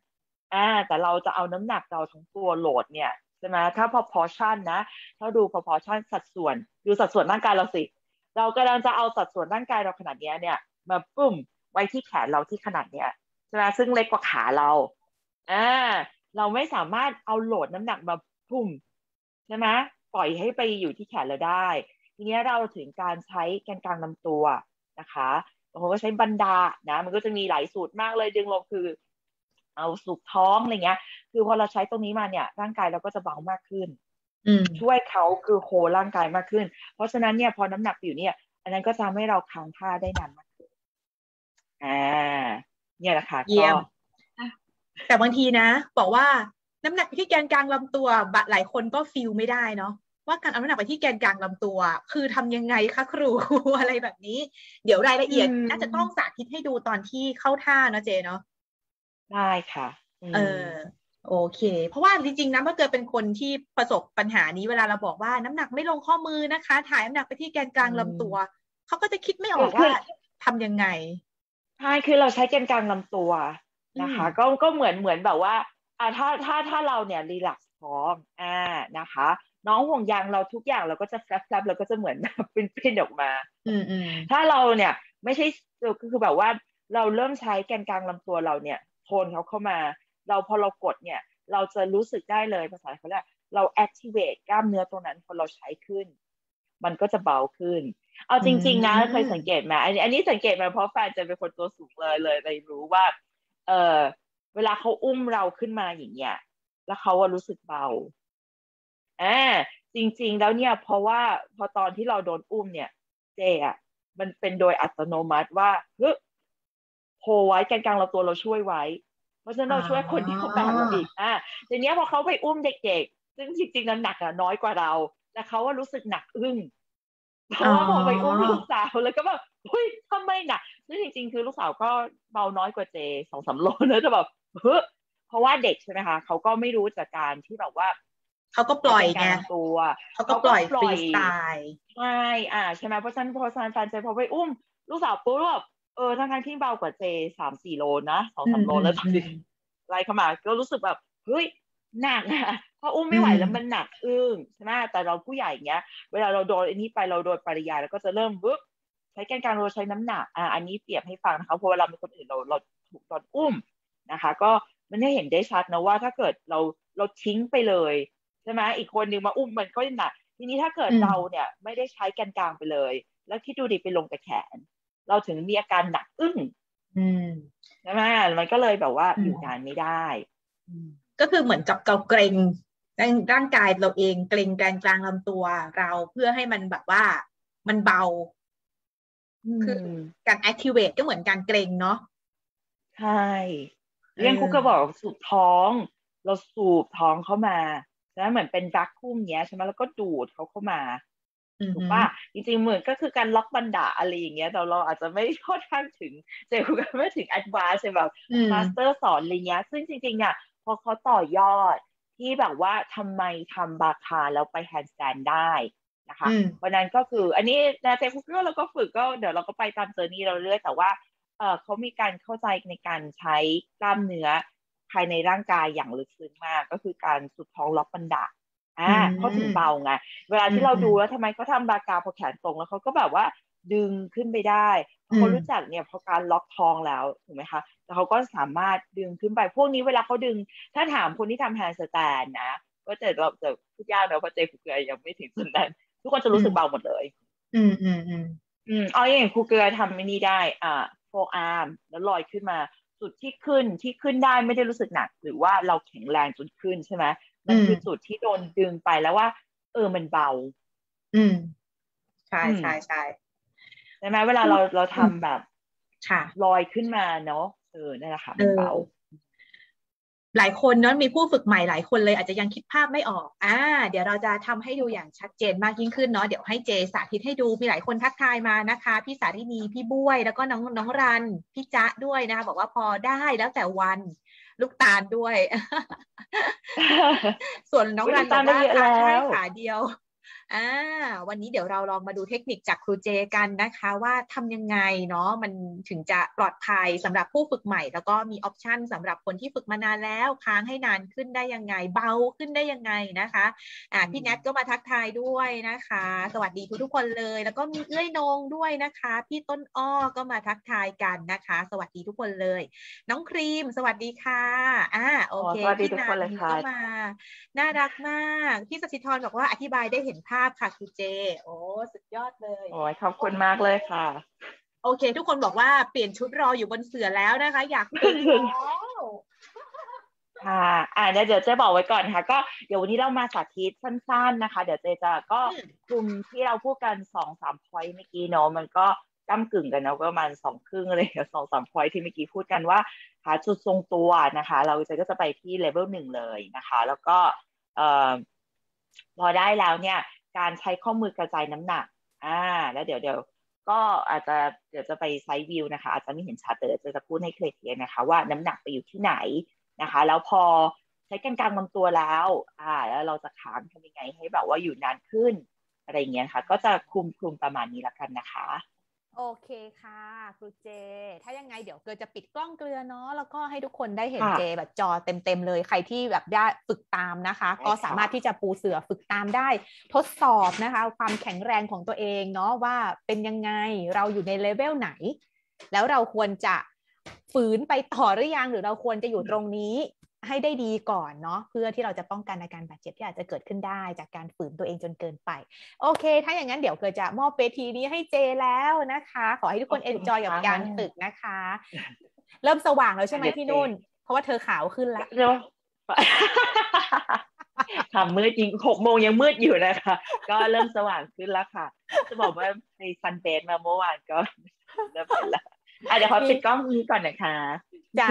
อ่าแต่เราจะเอาน้ำหนักเราทั้งตัวโหลดเนี่ยใช่ไหมถ้า proportion นะถ้าดู proportion สัดส่วนดูสัดส่วนร่างกายเราสิเรากำลังจะเอาสัดส่วนร่างกายเราขนาดเนี้ยเนี่ยมาปุ้มไว้ที่แขนเราที่ขนาดเนี้ยใช่ไหมซึ่งเล็กกว่าขาเราอ่าเราไม่สามารถเอาโหลดน้ำหนักมาพุ่มใช่ไหมปล่อยให้ไปอยู่ที่แขนเราได้ทีนี้เราถึงการใช้แกนกลางลำตัวนะคะบางคนก็ใช้บันดานะมันก็จะมีหลายสูตรมากเลยดึงลงคือเอาสุกท้องอะไรเงี้ยคือพอเราใช้ตรงนี้มาเนี่ยร่างกายเราก็จะเบามากขึ้นช่วยเขาคือโฮร่างกายมากขึ้นเพราะฉะนั้นเนี่ยพอน้ำหนักอยู่เนี่ยอันนั้นก็จะทำให้เราค้างท่าได้นานมากขึ้นอ่าเนี่ยแหละค่ะเยี่ก็ยมแต่บางทีนะบอกว่าน้ำหนักไปที่แกนกลางลำตัวหลายคนก็ฟีลไม่ได้เนาะว่าการเอาน้ำหนักไปที่แกนกลางลำตัวคือทำยังไงคะครู อะไรแบบนี้เดี๋ยวรายละเอียดน่าจะต้องสาธิตให้ดูตอนที่เข้าท่าเนาะเจเนาะได้ค่ะเออโอเคเพราะว่าจริงๆนะเมื่อเกิดเป็นคนที่ประสบปัญหานี้เวลาเราบอกว่าน้ำหนักไม่ลงข้อมือนะคะถ่ายน้ำหนักไปที่แกนกลางลำตัวเขาก็จะคิดไม่ออกว่าทำยังไงใช่คือเราใช้แกนกลางลำตัวนะคะก็ก็เหมือนเหมือนแบบว่าอ่าถ้าถ้าถ้าเราเนี่ยรีแลกซ์ท้องอ่านะคะน้องห่วงยางเราทุกอย่างเราก็จะแฟลปแฟลปเราก็จะเหมือนแบบเป็นเป็นออกมาอืมอืมถ้าเราเนี่ยไม่ใช่ก็คือแบบว่าเราเริ่มใช้แกนกลางลำตัวเราเนี่ยโทนเขาเข้ามาเราพอเรากดเนี่ยเราจะรู้สึกได้เลยภาษาเขาเรียกเรา activate กล้ามเนื้อตรงนั้นพอเราใช้ขึ้นมันก็จะเบาขึ้น เอาจริงๆนะเคยสังเกตไหมอันนี้อันนี้สังเกตมาเพราะแฟนจะเป็นคนตัวสูงเลยเลยเลยรู้ว่าเออเวลาเขาอุ้มเราขึ้นมาอย่างเงี้ยแล้วเขาว่ารู้สึกเบาอ่าจริงๆแล้วเนี่ยเพราะว่าพอตอนที่เราโดนอุ้มเนี่ยเจอ่ะมันเป็นโดยอัตโนมัติว่าเฮ้ยโฮไว้แกนกลางเราตัวเราช่วยไว้เพราะฉะนั้นเราช่วยคนที่เขาแบกเราอีกอ่าทีเนี้ยพอเขาไปอุ้มเด็กๆซึ่งจริงๆน้ำหนักอ่ะน้อยกว่าเราแต่เขาว่ารู้สึกหนักอึ้ง เพราะว่าพอไปอุ้มลูกสาวแล้วก็แบบเฮ้ยทำไมหนักซึ่งจริงๆคือลูกสาวก็เบาน้อยกว่าเจสองสามโลนะแต่แบบเฮ้ยเพราะว่าเด็กใช่ไหมคะเขาก็ไม่รู้จากการที่แบบว่าเขาก็ปล่อยไงตัวเขาก็ปล่อยฟรีสไตล์ใช่อ่าใช่ไหมเพราะฉะนั้นพอซานฟานเจพอไปอุ้มลูกสาวปุ๊บแบบเออทั้งๆที่เบากว่าเจสามสี่โลนะสองสามโลแล้วตอนนี้ไล่เข้ามาก็รู้สึกแบบเฮ้ยหนักอะพออุ้มไม่ไหวแล้วมันหนักอึ้งใช่ไหมแต่เราผู้ใหญ่เงี้ยเวลาเราโดนอันนี้ไปเราโดนปริยายแล้วก็จะเริ่มปึ๊บใช้แกนกลางเราใช้น้ำหนักอ่าอันนี้เปรียบให้ฟังนะคะเพราะเวลาเป็นคนอื่นเราเราถูกโดนอุ้มนะคะก็มันได้เห็นได้ชัดนะว่าถ้าเกิดเราเราทิ้งไปเลยใช่ไหมอีกคนนึงมาอุ้มมันก็หนักทีนี้ถ้าเกิดเราเนี่ยไม่ได้ใช้แกนกลางไปเลยแล้วคิดดูดิไปลงแต่แขนเราถึงมีอาการหนักอึ้งใช่ไหมมันก็เลยแบบว่าอยู่นานไม่ได้ก็คือเหมือนกับเราเกรงร่างกายเราเองเกรงแกนกลางลำตัวเราเพื่อให้มันแบบว่ามันเบาคือการ activate ก็เหมือนการเกรงเนาะใช่เรื่องคุกก็บอกสูบท้องเราสูบท้องเข้ามาแล้วเหมือนเป็นวัคคูมเนี้ยใช่ไหมแล้วก็ดูดเขาเข้ามาถูกป่ะจริงๆเหมือนก็คือการล็อกบันดาอะไรอย่างเงี้ยแต่เราอาจจะไม่ค่อนข้างถึงเจคุกไม่ถึงแอดวานซ์แบบมาสเตอร์สอนอะไรเงี้ยซึ่งจริงๆเนี่ยพอเขาต่อยอดที่แบบว่าทำไมทำบาคาแล้วไปแฮนด์สแตนได้นะคะวันนั้นก็คืออันนี้นะเจคุกก็เราก็ฝึกก็เดี๋ยวเราก็ไปตามเจอร์นี่เราเรื่อยแต่ว่าเออเขามีการเข้าใจในการใช้กล้ามเนื้อภายในร่างกายอย่างลึกซึ้งมากก็คือการสุดท้องล็อกบันดาอ่าเขาถึงเบาไงเวลาที่เราดูแล้วทำไมเขาทำบากาพอแขนตรงแล้วเขาก็แบบว่าดึงขึ้นไปได้เขารู้จักเนี่ยพอการล็อกท้องแล้วถูกไหมคะแต่เขาก็สามารถดึงขึ้นไปพวกนี้เวลาเขาดึงถ้าถามคนที่ทำแฮนด์สแตนนะก็จะแบบจะพูดยากเนอะเพราะเจฟูเกยยังไม่ถึงจุดนั้นทุกคนจะรู้สึกเบาหมดเลยอืมอืมอืมอืมเอาอย่างครูเกลือทำไม่นี่ได้อ่าโฟอาร์มแล้วลอยขึ้นมาจุดที่ขึ้นที่ขึ้นได้ไม่ได้รู้สึกหนักหรือว่าเราแข็งแรงจนขึ้นใช่ไหมมันคือจุดที่โดนดึงไปแล้วว่าเออมันเบาอืมใช่ใช่ใช่ใช่ไหมเวลาเราเราทำแบบลอยขึ้นมาเนาะเออนั่นแหละค่ะมันเบาหลายคนเนาะมีผู้ฝึกใหม่หลายคนเลยอาจจะยังคิดภาพไม่ออกอ่าเดี๋ยวเราจะทำให้ดูอย่างชัดเจนมากยิ่งขึ้นเนาะเดี๋ยวให้เจสาธิตให้ดูมีหลายคนทักทายมานะคะพี่สาธินีพี่บุ้ยแล้วก็น้องน้องรันพี่จ๊ะด้วยนะคะบอกว่าพอได้แล้วแต่วันลูกตาลด้วย ส่วนน้องรันบอกว่าขาให้ขาเดียวอ่าวันนี้เดี๋ยวเราลองมาดูเทคนิคจากครูเจกันนะคะว่าทำยังไงเนาะมันถึงจะปลอดภัยสำหรับผู้ฝึกใหม่แล้วก็มีออปชันสำหรับคนที่ฝึกมานานแล้วค้างให้นานขึ้นได้ยังไงเบาขึ้นได้ยังไงนะคะอ่าพี่แนทก็มาทักทายด้วยนะคะสวัสดีทุกทุกคนเลยแล้วก็มีเอื้อยนงด้วยนะคะพี่ต้นอ้อก็มาทักทายกันนะคะสวัสดีทุกคนเลยน้องครีมสวัสดีค่ะอ่าโอเคพี่นันก็มาน่ารักมากพี่สัชิธรบอกว่าอธิบายได้เห็นภาพค่ะครูเจโอ้สุดยอดเลยโอ้ยขอบคุณมากเลยค่ะโอเคทุกคนบอกว่าเปลี่ยนชุดรออยู่บนเสื่อแล้วนะคะอยากฝึกแล้วค่ะอ่าเดี๋ยวเดี๋ยวเจ๊บอกไว้ก่อนค่ะก็เดี๋ยววันนี้เรามาสาธิตสั้นๆนะคะเดี๋ยวเจ๊จะก็กลุ่มที่เราพูดกันสองสามพอยต์เมื่อกี้เนาะมันก็ก้ำกึ่งกันเนาะประมาณสองครึ่งอะไรสองสามพอยต์ที่เมื่อกี้พูดกันว่าหาจุดทรงตัวนะคะเราจะก็จะไปที่เลเวลหนึ่งเลยนะคะแล้วก็เอ่อพอได้แล้วเนี่ยการใช้ข้อมือกระจายน้ำหนักอ่าแล้วเดี๋ยวเดี๋ยวก็อาจจะเดี๋ยวจะไปไซด์วิวนะคะอาจจะไม่เห็นชัดแต่จะจะพูดให้เคลียร์นะคะว่าน้ำหนักไปอยู่ที่ไหนนะคะแล้วพอใช้กรรกลางลำตัวแล้วอ่าแล้วเราจะค้างทำยังไงให้แบบว่าอยู่นานขึ้นอะไรอย่างเงี้ยค่ะก็จะคลุมคลุมประมาณนี้ละกันนะคะโอเคค่ะครูเจถ้ายังไงเดี๋ยวเกลือจะปิดกล้องเกลือเนาะแล้วก็ให้ทุกคนได้เห็นเจแบบจอเต็มๆเลยใครที่แบบได้ฝึกตามนะคะก็สามารถที่จะปูเสือฝึกตามได้ทดสอบนะคะความแข็งแรงของตัวเองเนาะว่าเป็นยังไงเราอยู่ในเลเวลไหนแล้วเราควรจะฝืนไปต่อหรือยังหรือเราควรจะอยู่ตรงนี้ให้ได้ดีก่อนเนาะเพื่อที่เราจะป้องกันอาการบาดเจ็บที่อาจจะเกิดขึ้นได้จากการฝืนตัวเองจนเกินไปโอเคถ้าอย่างนั้นเดี๋ยวเกิดจะมอบเวทีนี้ให้เจแล้วนะคะขอให้ทุกคนเอนจอยกับการฝึกนะคะเริ่มสว่างแล้วใช่ไหมที่นู่นเพราะว่าเธอขาวขึ้นแล้วเดี๋ยวทำมืดจริงหกโมงยังมืดอยู่นะคะก็เริ่มสว่างขึ้นแล้วค่ะจะบอกว่าในซันเบสมาเมื่อวานก็เริ่มเป็นแล้วอ่ะเดี๋ยวขอปิดกล้องนี้ก่อนนะคะจ้า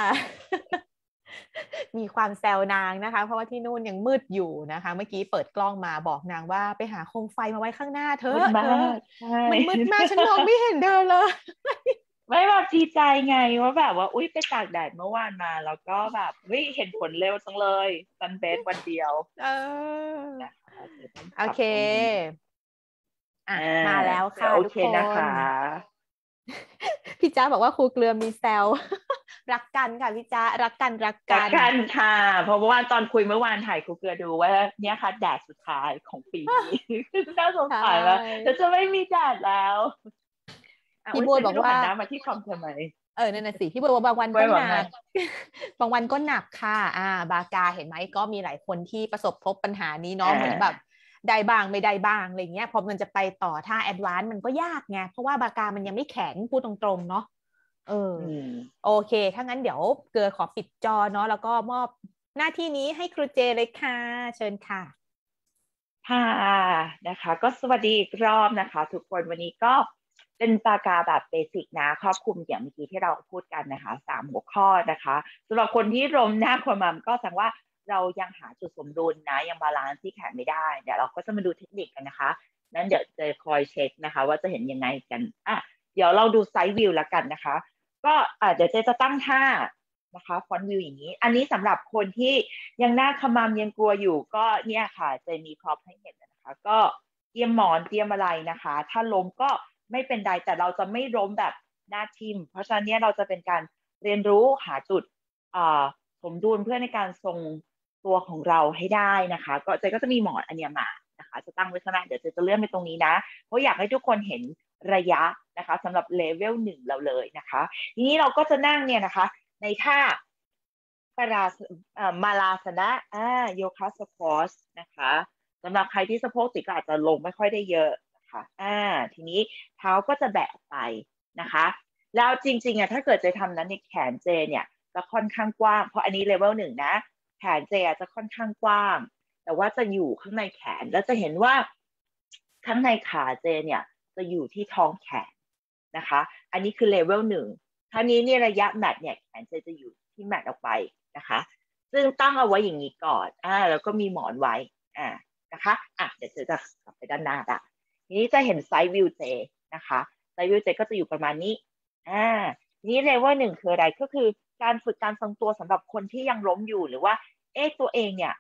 มีความแซวนางนะคะเพราะว่าที่นู่นยังมืดอยู่นะคะเมื่อกี้เปิดกล้องมาบอกนางว่าไปหาโคมไฟมาไว้ข้างหน้าเธอเธอมันมืดมากฉันมองไม่เห็นเธอเลยไม่แบบดีใจไงว่าแบบว่าอุ้ยไปตากแดดเมื่อวานมาแล้วก็แบบเฮ้ยเห็นผลเร็วจังเลยซันเบสวันเดียวเออโอเคอ่ะอ่ามาแล้วค่ะโอเคทุกคนนะคะพี่จ้าบอกว่าครูเกลือมีแซวรักกันค่ะพี่จ้ารักกันรักรักักนกันค่ะเพราะว่าตอนคุยเมื่อวานถ่ายครูเกลือดูว่าเนี่ยค่ะแดดสุดท้ายของปีนี้น่าสงสารว่าจะไม่มีแดดแล้วพี่บัวบอกว่าหันหน้ามาที่คอมทำไมเออนั่นน่ะสิพี่บัวบางวันก็หนักบางวันก็หนักค่ะอ่าบากาเห็นไหมก็มีหลายคนที่ประสบพบปัญหานี้เนาะเหมือนแบบได้บ้างไม่ได้บ้างอะไรเงี้ยพอมันจะไปต่อถ้าแอดวานซ์มันก็ยากไงเพราะว่าบากามันยังไม่แข็งพูดตรงๆเนาะเออโอเคถ้างั้นเดี๋ยวเกลือขอปิดจอเนาะแล้วก็มอบหน้าที่นี้ให้ครูเจเลยค่ะเชิญค่ะค่ะนะคะก็สวัสดีอีกรอบนะคะทุกคนวันนี้ก็เป็นปากาแบบเบสิกนะครอบคลุมอย่างเมื่อกี้ที่เราพูดกันนะคะสามหัวข้อนะคะสำหรับคนที่รมหน้าความมันก็แสดงว่าเรายังหาจุดสมดุลนะยังบาลานซ์ที่แขนไม่ได้เดี๋ยวเราก็จะมาดูเทคนิคกันนะคะนั้นเดี๋ยวจะคอยเช็คนะคะว่าจะเห็นยังไงกันอ่ะเดี๋ยวเราดูไซด์วิวแล้วกันนะคะก็อ่ะเดี๋ยวเจจะตั้งท่านะคะฟอนต์วิวอย่างนี้อันนี้สำหรับคนที่ยังหน้าขมำยังกลัวอยู่ก็เนี่ยค่ะจะมีพร็อพให้เห็นนะคะก็เตรียมหมอนเตรียมอะไรนะคะถ้าล้มก็ไม่เป็นไรแต่เราจะไม่ล้มแบบหน้าทิ่มเพราะฉะนั้นเนี่ยเราจะเป็นการเรียนรู้หาจุดสมดุลเพื่อในการทรงตัวของเราให้ได้นะคะก็เจก็จะมีหมอนอันเนี้ยมานะคะจะตั้งไว้ข้างหน้าเดี๋ยวเจจะเลื่อนไปตรงนี้นะเพราะอยากให้ทุกคนเห็นระยะนะคะสำหรับเลเวลหนึ่งเราเลยนะคะทีนี้เราก็จะนั่งเนี่ยนะคะในท่าปรามาลาสนะอ่าโยคะสควอชนะคะสำหรับใครที่สะโพกติดก็อาจจะลงไม่ค่อยได้เยอะนะคะอ่าทีนี้เท้าก็จะแบะไปนะคะแล้วจริงๆอ่ะถ้าเกิดเจทำนั้นในแขนเจเนี่ยจะค่อนข้างกว้างเพราะอันนี้เลเวลหนึ่งนะแขนเจจะค่อนข้างกว้างแต่ว่าจะอยู่ข้างในแขนแล้วจะเห็นว่าข้างในขาเจเนี่ยจะอยู่ที่ท้องแขนนะคะอันนี้คือเลเวลหนึ่งท่านี้เนี่ยระยะแมทเนี่ยแขนเจจะอยู่ที่แมทออกไปนะคะซึ่งตั้งเอาไว้อย่างนี้ก่อนอ่าแล้วก็มีหมอนไว้อ่านะคะอ่ะเดี๋ยวเจจะกลับไปด้านหน้าละทีนี้จะเห็นไซด์วิวเจนะคะไซด์วิวเจก็จะอยู่ประมาณนี้อ่าทีนี้เลเวลหนึ่งคืออะไรก็คือการฝึกการทรงตัวสำหรับคนที่ยังล้มอยู่หรือว่าเอ๊ะตัวเองเนี่ย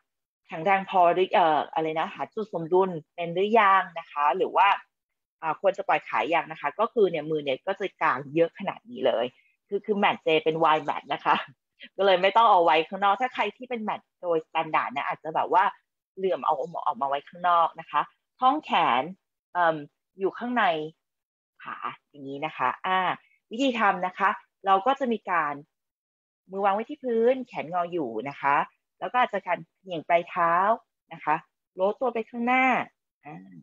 แข็งแรงพอหรือเอ่ออะไรนะหาจุดสมดุลเป็นหรือยังนะคะหรือว่าอ่าควรจะปล่อยขายอย่างนะคะก็คือเนี่ยมือเนี่ยก็จะกางเยอะขนาดนี้เลยคือคือแมตเจเป็นวายแมตนะคะก็เลยไม่ต้องเอาไว้ข้างนอกถ้าใครที่เป็นแมตโดยสแตนดาร์ดนะอาจจะแบบว่าเหลื่อมเอาออกมาไว้ข้างนอกนะคะท้องแขนเอ่ออยู่ข้างในขาอย่างนี้นะคะอ่าวิธีทำนะคะเราก็จะมีการมือวางไว้ที่พื้นแขนงออยู่นะคะแล้วก็อาจจะการเหยียงปลายเท้านะคะโน้มตัวไปข้างหน้าอ่า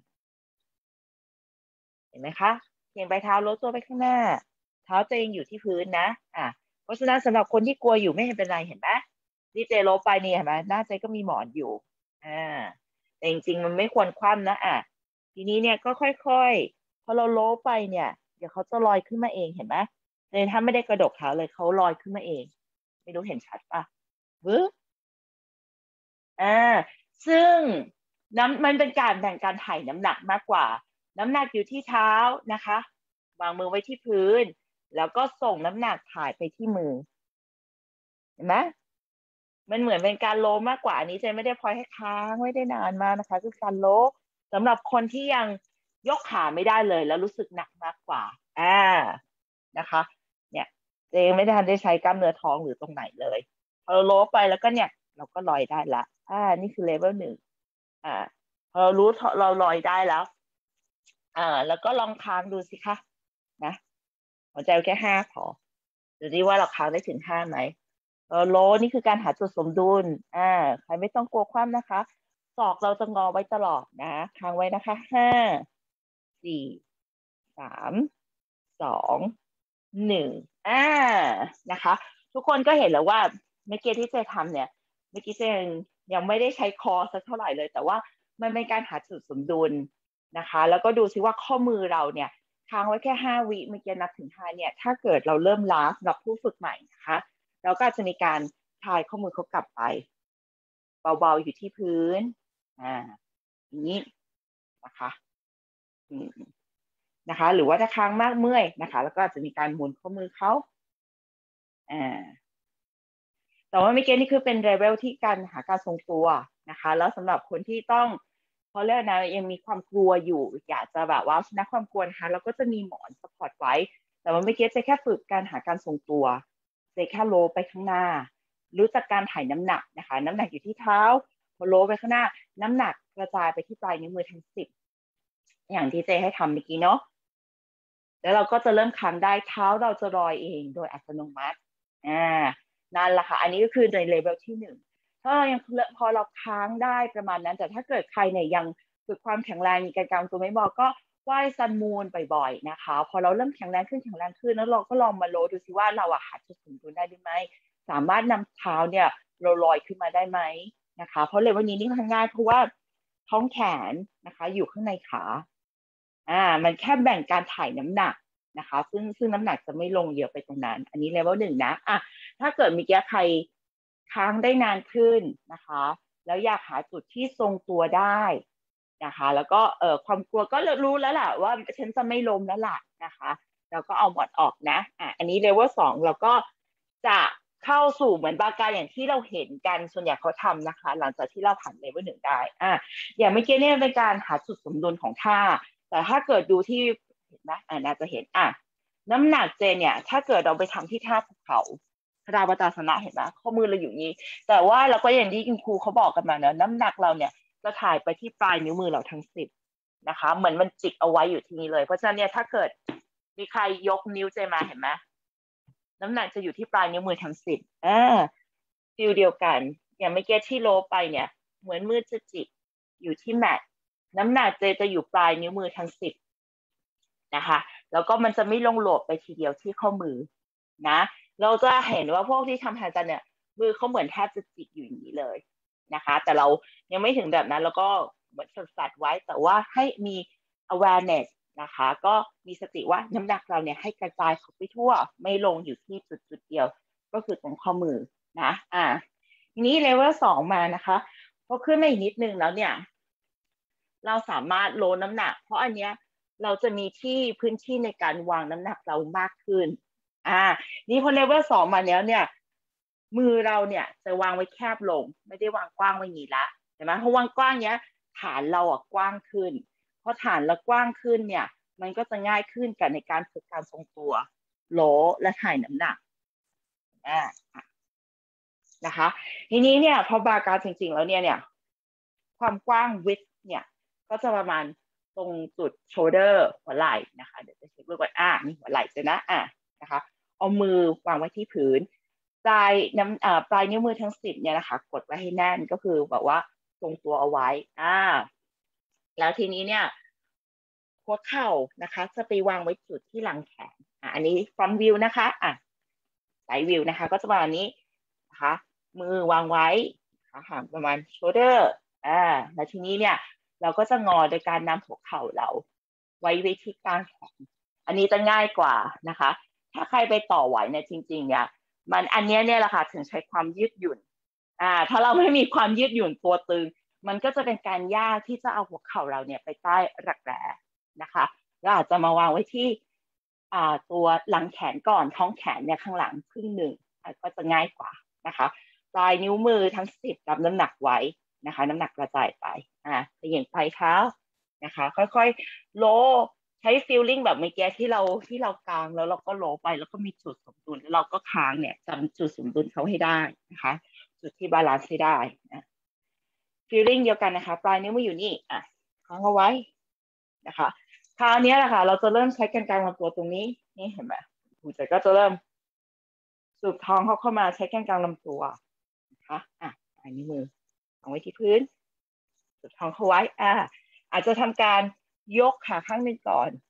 เห็นไหมคะเหยียงปลายเท้าโน้มตัวไปข้างหน้าเท้าจะยังอยู่ที่พื้นนะอ่าเพราะฉะนั้นสำหรับคนที่กลัวอยู่ไม่เห็นเป็นไรเห็นไหมนี่เจโลไปนี่เห็นไหมหน้าเจก็มีหมอนอยู่อ่าแต่จริงๆมันไม่ควรคว่ำนะอ่ะทีนี้เนี่ยก็ค่อยๆพอเราโล้ไปเนี่ยเดี๋ยวเขาจะลอยขึ้นมาเองเห็นไหมเลยถ้าไม่ได้กระดกเท้าเลยเขาลอยขึ้นมาเองไม่รู้เห็นชัดปะบึ๊บ อ่าซึ่งน้ำมันเป็นการแบ่งการถ่ายน้ำหนักมากกว่าน้ำหนักอยู่ที่เท้านะคะวางมือไว้ที่พื้นแล้วก็ส่งน้ำหนักถ่ายไปที่มือเห็นไหมมันเหมือนเป็นการโลมากกว่าอันนี้เจไม่ได้พอยให้ค้างไว้ได้นานมากนะคะคือการโลสำหรับคนที่ยังยกขาไม่ได้เลยแล้วรู้สึกหนักมากกว่าอ่านะคะเนี่ยเจไม่ได้ทันได้ใช้กล้ามเนื้อท้องหรือตรงไหนเลยพอเราโลไปแล้วก็เนี่ยเราก็ลอยได้ละอ่านี่คือเลเวลหนึ่ง อ่าพอเรารู้เราลอยได้แล้วอ่าแล้วก็ลองค้างดูสิคะนะหัวใจแค่ห้าพอดูดิว่าเราค้างได้ถึงห้าไหมเออโลนี่คือการหาจุดสมดุลอ่าใครไม่ต้องกลัวคว่ำนะคะศอกเราจะงอไว้ตลอดนะค้างไว้นะคะห้าสี่สามสองหนึ่งอ่านะคะทุกคนก็เห็นแล้วว่าเมื่อกี้ที่เจทำเนี่ยเมื่อกี้เจยังยังไม่ได้ใช้คอสักเท่าไหร่เลยแต่ว่ามันเป็นการหาจุดสมดุลนะคะแล้วก็ดูซิว่าข้อมือเราเนี่ยค้างไว้แค่ห้าวิเมื่อกี้นับถึงห้าเนี่ยถ้าเกิดเราเริ่มล้าสำหรับผู้ฝึกใหม่นะคะเราก็จะมีการทายข้อมือเขากลับไปเบาๆอยู่ที่พื้นอ่าอย่างนี้นะคะอืมนะคะหรือว่าถ้าค้างมากเมื่อยนะคะแล้วก็อาจจะมีการหมุนข้อมือเขาอ่า แต่ว่าเมื่อกี้นี่คือเป็นเลเวลที่การหาการทรงตัวนะคะแล้วสำหรับคนที่ต้องเขาเรียกนะยังมีความกลัวอยู่อยากจะแบบว่าชนะความกลัวนะคะแล้วก็จะมีหมอนสปอร์ตไว้แต่ว่าเมื่อกี้จะแค่ฝึกการหาการทรงตัวจะแค่โลไปข้างหน้ารู้จักการถ่ายน้ำหนักนะคะน้ำหนักอยู่ที่เท้าพอโลไปข้างหน้าน้ำหนักกระจายไปที่ปลายนิ้วมือทั้งสิบอย่างที่เจให้ทำเมื่อกี้เนาะแล้วเราก็จะเริ่มค้างได้เท้าเราจะลอยเองโดยอัตโนมัติอ่า นั่นแหละค่ะ อันนี้ก็คือในเลเวลที่หนึ่งถ้าเรายังพอเราค้างได้ประมาณนั้น แต่ถ้าเกิดใครเนี่ยยังฝึกความแข็งแรงมีการกางตัวไม่บอกก็ว่ายซันมูนบ่อยๆนะคะ พอเราเริ่มแข็งแรงขึ้นแข็งแรงขึ้นแล้วเราก็ลองมาโลดูสิว่าเราอะหาจุดสมดุลได้หรือไม่สามารถนำเท้าเนี่ยเราลอยขึ้นมาได้ไหมนะคะ เพราะเลเวลนี้นี่ค่อนข้างง่ายเพราะว่าท้องแขนนะคะอยู่ข้างในขาอ่ามันแค่แบ่งการถ่ายน้ำหนักนะคะซึ่งซึ่งน้ำหนักจะไม่ลงเยอะไปตรงนั้นอันนี้เลเวลหนึ่งนะอ่ะถ้าเกิดมีแก้ใครค้างได้นานขึ้นนะคะแล้วอยากหาจุดที่ทรงตัวได้นะคะแล้วก็เอ่อความกลัวก็รู้แล้วล่ะว่าฉันจะไม่ล้มแล้วล่ะนะคะแล้วก็เอาหมอนออกนะอ่ะอันนี้เลเวลสองเราก็จะเข้าสู่เหมือนบาการอย่างที่เราเห็นกันส่วนใหญ่เขาทำนะคะหลังจากที่เราผ่านเลเวลหนึ่งได้อ่ะอย่างเมื่อกี้เนี่ยเป็นการหาจุดสมดุลของท่าแต่ถ้าเกิดดูที่เห็นไหมอ่าน่าจะเห็นอ่ะน้ำหนักเจเนี่ยถ้าเกิดเราไปทำที่ท่าภูเขาคราบตาสนะเห็นไหมข้อมือเราอยู่นี้แต่ว่าเราก็อย่างที่คุณครูเขาบอกกันมาเนอะน้ำหนักเราเนี่ยจะถ่ายไปที่ปลายนิ้วมือเราทั้งสิบนะคะเหมือนมันจิกเอาไว้อยู่ที่นี้เลยเพราะฉะนั้นเนี่ยถ้าเกิดมีใครยกนิ้วเจมาเห็นไหมน้ำหนักจะอยู่ที่ปลายนิ้วมือทั้งสิบอ่าฟิลเดียวกันอย่างเมื่อกี้ที่โลไปเนี่ยเหมือนมือจะจิกอยู่ที่แมทน้ำหนักเจจะอยู่ปลายนิ้วมือทั้งสิบนะคะแล้วก็มันจะไม่ลงโหลดไปทีเดียวที่ข้อมือนะเราจะเห็นว่าพวกที่ทำแฮนด์จันเนี่ยมือเขาเหมือนแทบจะจิกอยู่อย่างนี้เลยนะคะแต่เรายังไม่ถึงแบบนั้นแล้วก็เหมือนสัดๆไว้แต่ว่าให้มี awareness นะคะก็มีสติว่าน้ำหนักเราเนี่ยให้กระจายเข้าไปทั่วไม่ลงอยู่ที่จุดจุดเดียวก็คือตรงข้อมือนะอ่าทีนี้เลเวลสองมานะคะพอขึ้นมาอีกนิดนึงแล้วเนี่ยเราสามารถโลน้ำหนักเพราะอันเนี้ยเราจะมีที่พื้นที่ในการวางน้ำหนักเรามากขึ้นอ่านี่พอเลเวลสองมาแล้วเนี่ยมือเราเนี่ยจะวางไว้แคบลงไม่ได้วางกว้างไว้อย่างนี้ละช่ไหมเพราะวางกว้างเนี้ยฐานเราอ่ะกว้างขึ้นพอฐานเรากว้างขึ้นเนี่ยมันก็จะง่ายขึ้นกับในการฝึกการทรงตัวโหลและถ่ายน้ำหนักอ่านะคะทีนี้เนี่ยพอบาร์การจริงๆแล้วเนี่ยเนี่ยความกว้าง width เนี่ยก็จะประมาณตรงจุด shoulder หัวไหล่นะคะเดี๋ยวจะเช็คดูก่อนอ่านี่หัวไหล่จะนะอ่านะคะเอามือวางไว้ที่พื้นปลายน้ำอ่าปลายนิ้วมือทั้งสิบเนี่ยนะคะกดไว้ให้แน่นก็คือแบบว่าทรงตัวเอาไว้อ่าแล้วทีนี้เนี่ยหัวเข่านะคะจะไปวางไว้จุดที่หลังแขนอ่าอันนี้ front view นะคะอ่ะ side view นะคะก็จะประมาณนี้นะคะมือวางไว้ห่างประมาณ shoulder อ่าแล้วทีนี้เนี่ยเราก็จะงอโดยการนำหัวเข่าเราไว้ไว้ที่กลางแขนอันนี้จะง่ายกว่านะคะถ้าใครไปต่อไหวเนี่ยจริงๆเนี่ยมันอันนี้เนี่ยแหละค่ะถึงใช้ความยืดหยุ่นอ่าถ้าเราไม่มีความยืดหยุ่นตัวตึงมันก็จะเป็นการยากที่จะเอาหัวเข่าเราเนี่ยไปใต้รักแร้นะคะแล้วอาจจะมาวางไว้ที่อ่าตัวหลังแขนก่อนท้องแขนเนี่ยข้างหลังครึ่งหนึ่งก็จะง่ายกว่านะคะปลายนิ้วมือทั้งสิบรับน้ำหนักไว้นะคะน้ำหนักกระจายไปอ่าเขย่งปลายเท้านะคะค่อยๆโลใช้ฟีลลิ่งแบบเมื่อกี้ที่เราที่เรากางแล้วเราก็โลไปแล้วก็มีจุดสมดุลแล้วเราก็ค้างเนี่ยจำจุดสมดุลเขาให้ได้นะคะจุดที่บาลานซ์ให้ได้นะฟีลลิ่งเดียวกันนะคะปลายนิ้วมืออยู่นี่อ่ะค้างเอาไว้นะคะคราวนี้แหละค่ะเราจะเริ่มใช้กันกลางลำตัวตรงนี้นี่เห็นไหมหัวใจก็จะเริ่มสูบท้องเขาเข้ามาใช้กันกลางลำตัวนะคะอ่ะปลายนิ้วมือวางไว้ที่พื้นสูบท้องเข้าไว้อ่ะอาจจะทำการยกขาข้างหนึ่งก่อน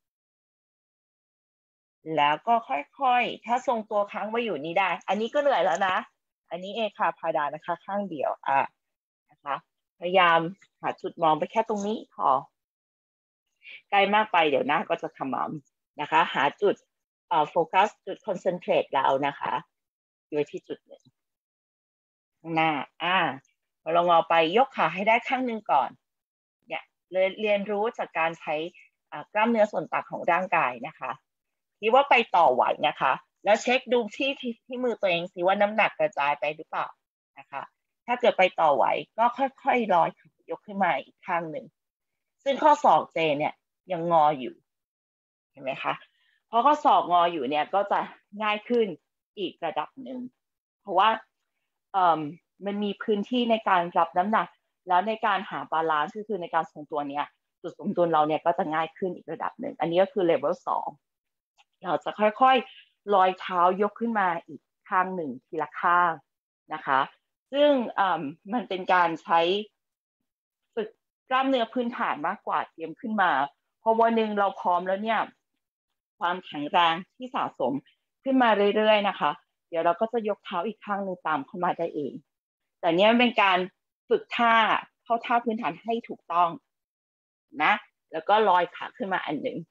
แล้วก็ค่อยๆถ้าทรงตัวค้างไว้อยู่นี้ได้อันนี้ก็เหนื่อยแล้วนะอันนี้เอคาพาดานะคะข้างเดียวอ่ะนะคะพยายามหาจุดมองไปแค่ตรงนี้พอใกล้มากไปเดี๋ยวหน้าก็จะขมำนะคะหาจุดเอ่อโฟกัสจุดคอนเซนเทรตเรานะคะอยู่ที่จุดหนึ่งข้างหน้าอ่าพอเรางอไปยกขาให้ได้ข้างหนึ่งก่อนเนี่ยเรียนรู้จากการใช้กล้ามเนื้อส่วนต่างของร่างกายนะคะคิดว่าไปต่อไหวนะคะแล้วเช็คดูที่ที่ที่มือตัวเองสิว่าน้ำหนักกระจายไปหรือเปล่านะคะถ้าเกิดไปต่อไหวก็ค่อยๆลอยยกขึ้นมาอีกข้างหนึ่งซึ่งข้อศอกเจเนี่ยยังงออยู่เห็นไหมคะเพราะข้อศอกงออยู่เนี่ยก็จะง่ายขึ้นอีกระดับหนึ่งเพราะว่าเอ่อมันมีพื้นที่ในการรับน้ำหนักแล้วในการหาบาลานซ์คือในการทรงตัวเนี้ยจุดสมดุลเราเนี่ยก็จะง่ายขึ้นอีกระดับหนึ่งอันนี้ก็คือเลเวลสองเราจะค่อยๆลอยเท้ายกขึ้นมาอีกข้างหนึ่งทีละข้างนะคะซึ่งมันเป็นการใช้ฝึกกล้ามเนื้อพื้นฐานมากกว่าเตรียมขึ้นมาพอวันหนึ่งเราพร้อมแล้วเนี่ยความแข็งแรงที่สะสมขึ้นมาเรื่อยๆนะคะเดี๋ยวเราก็จะยกเท้าอีกข้างหนึ่งตามเข้ามาได้เองแต่เนี้ยเป็นการฝึกท่าเข้าท่าพื้นฐานให้ถูกต้องนะแล้วก็ลอยขาขึ้นมาอันหนึ่ง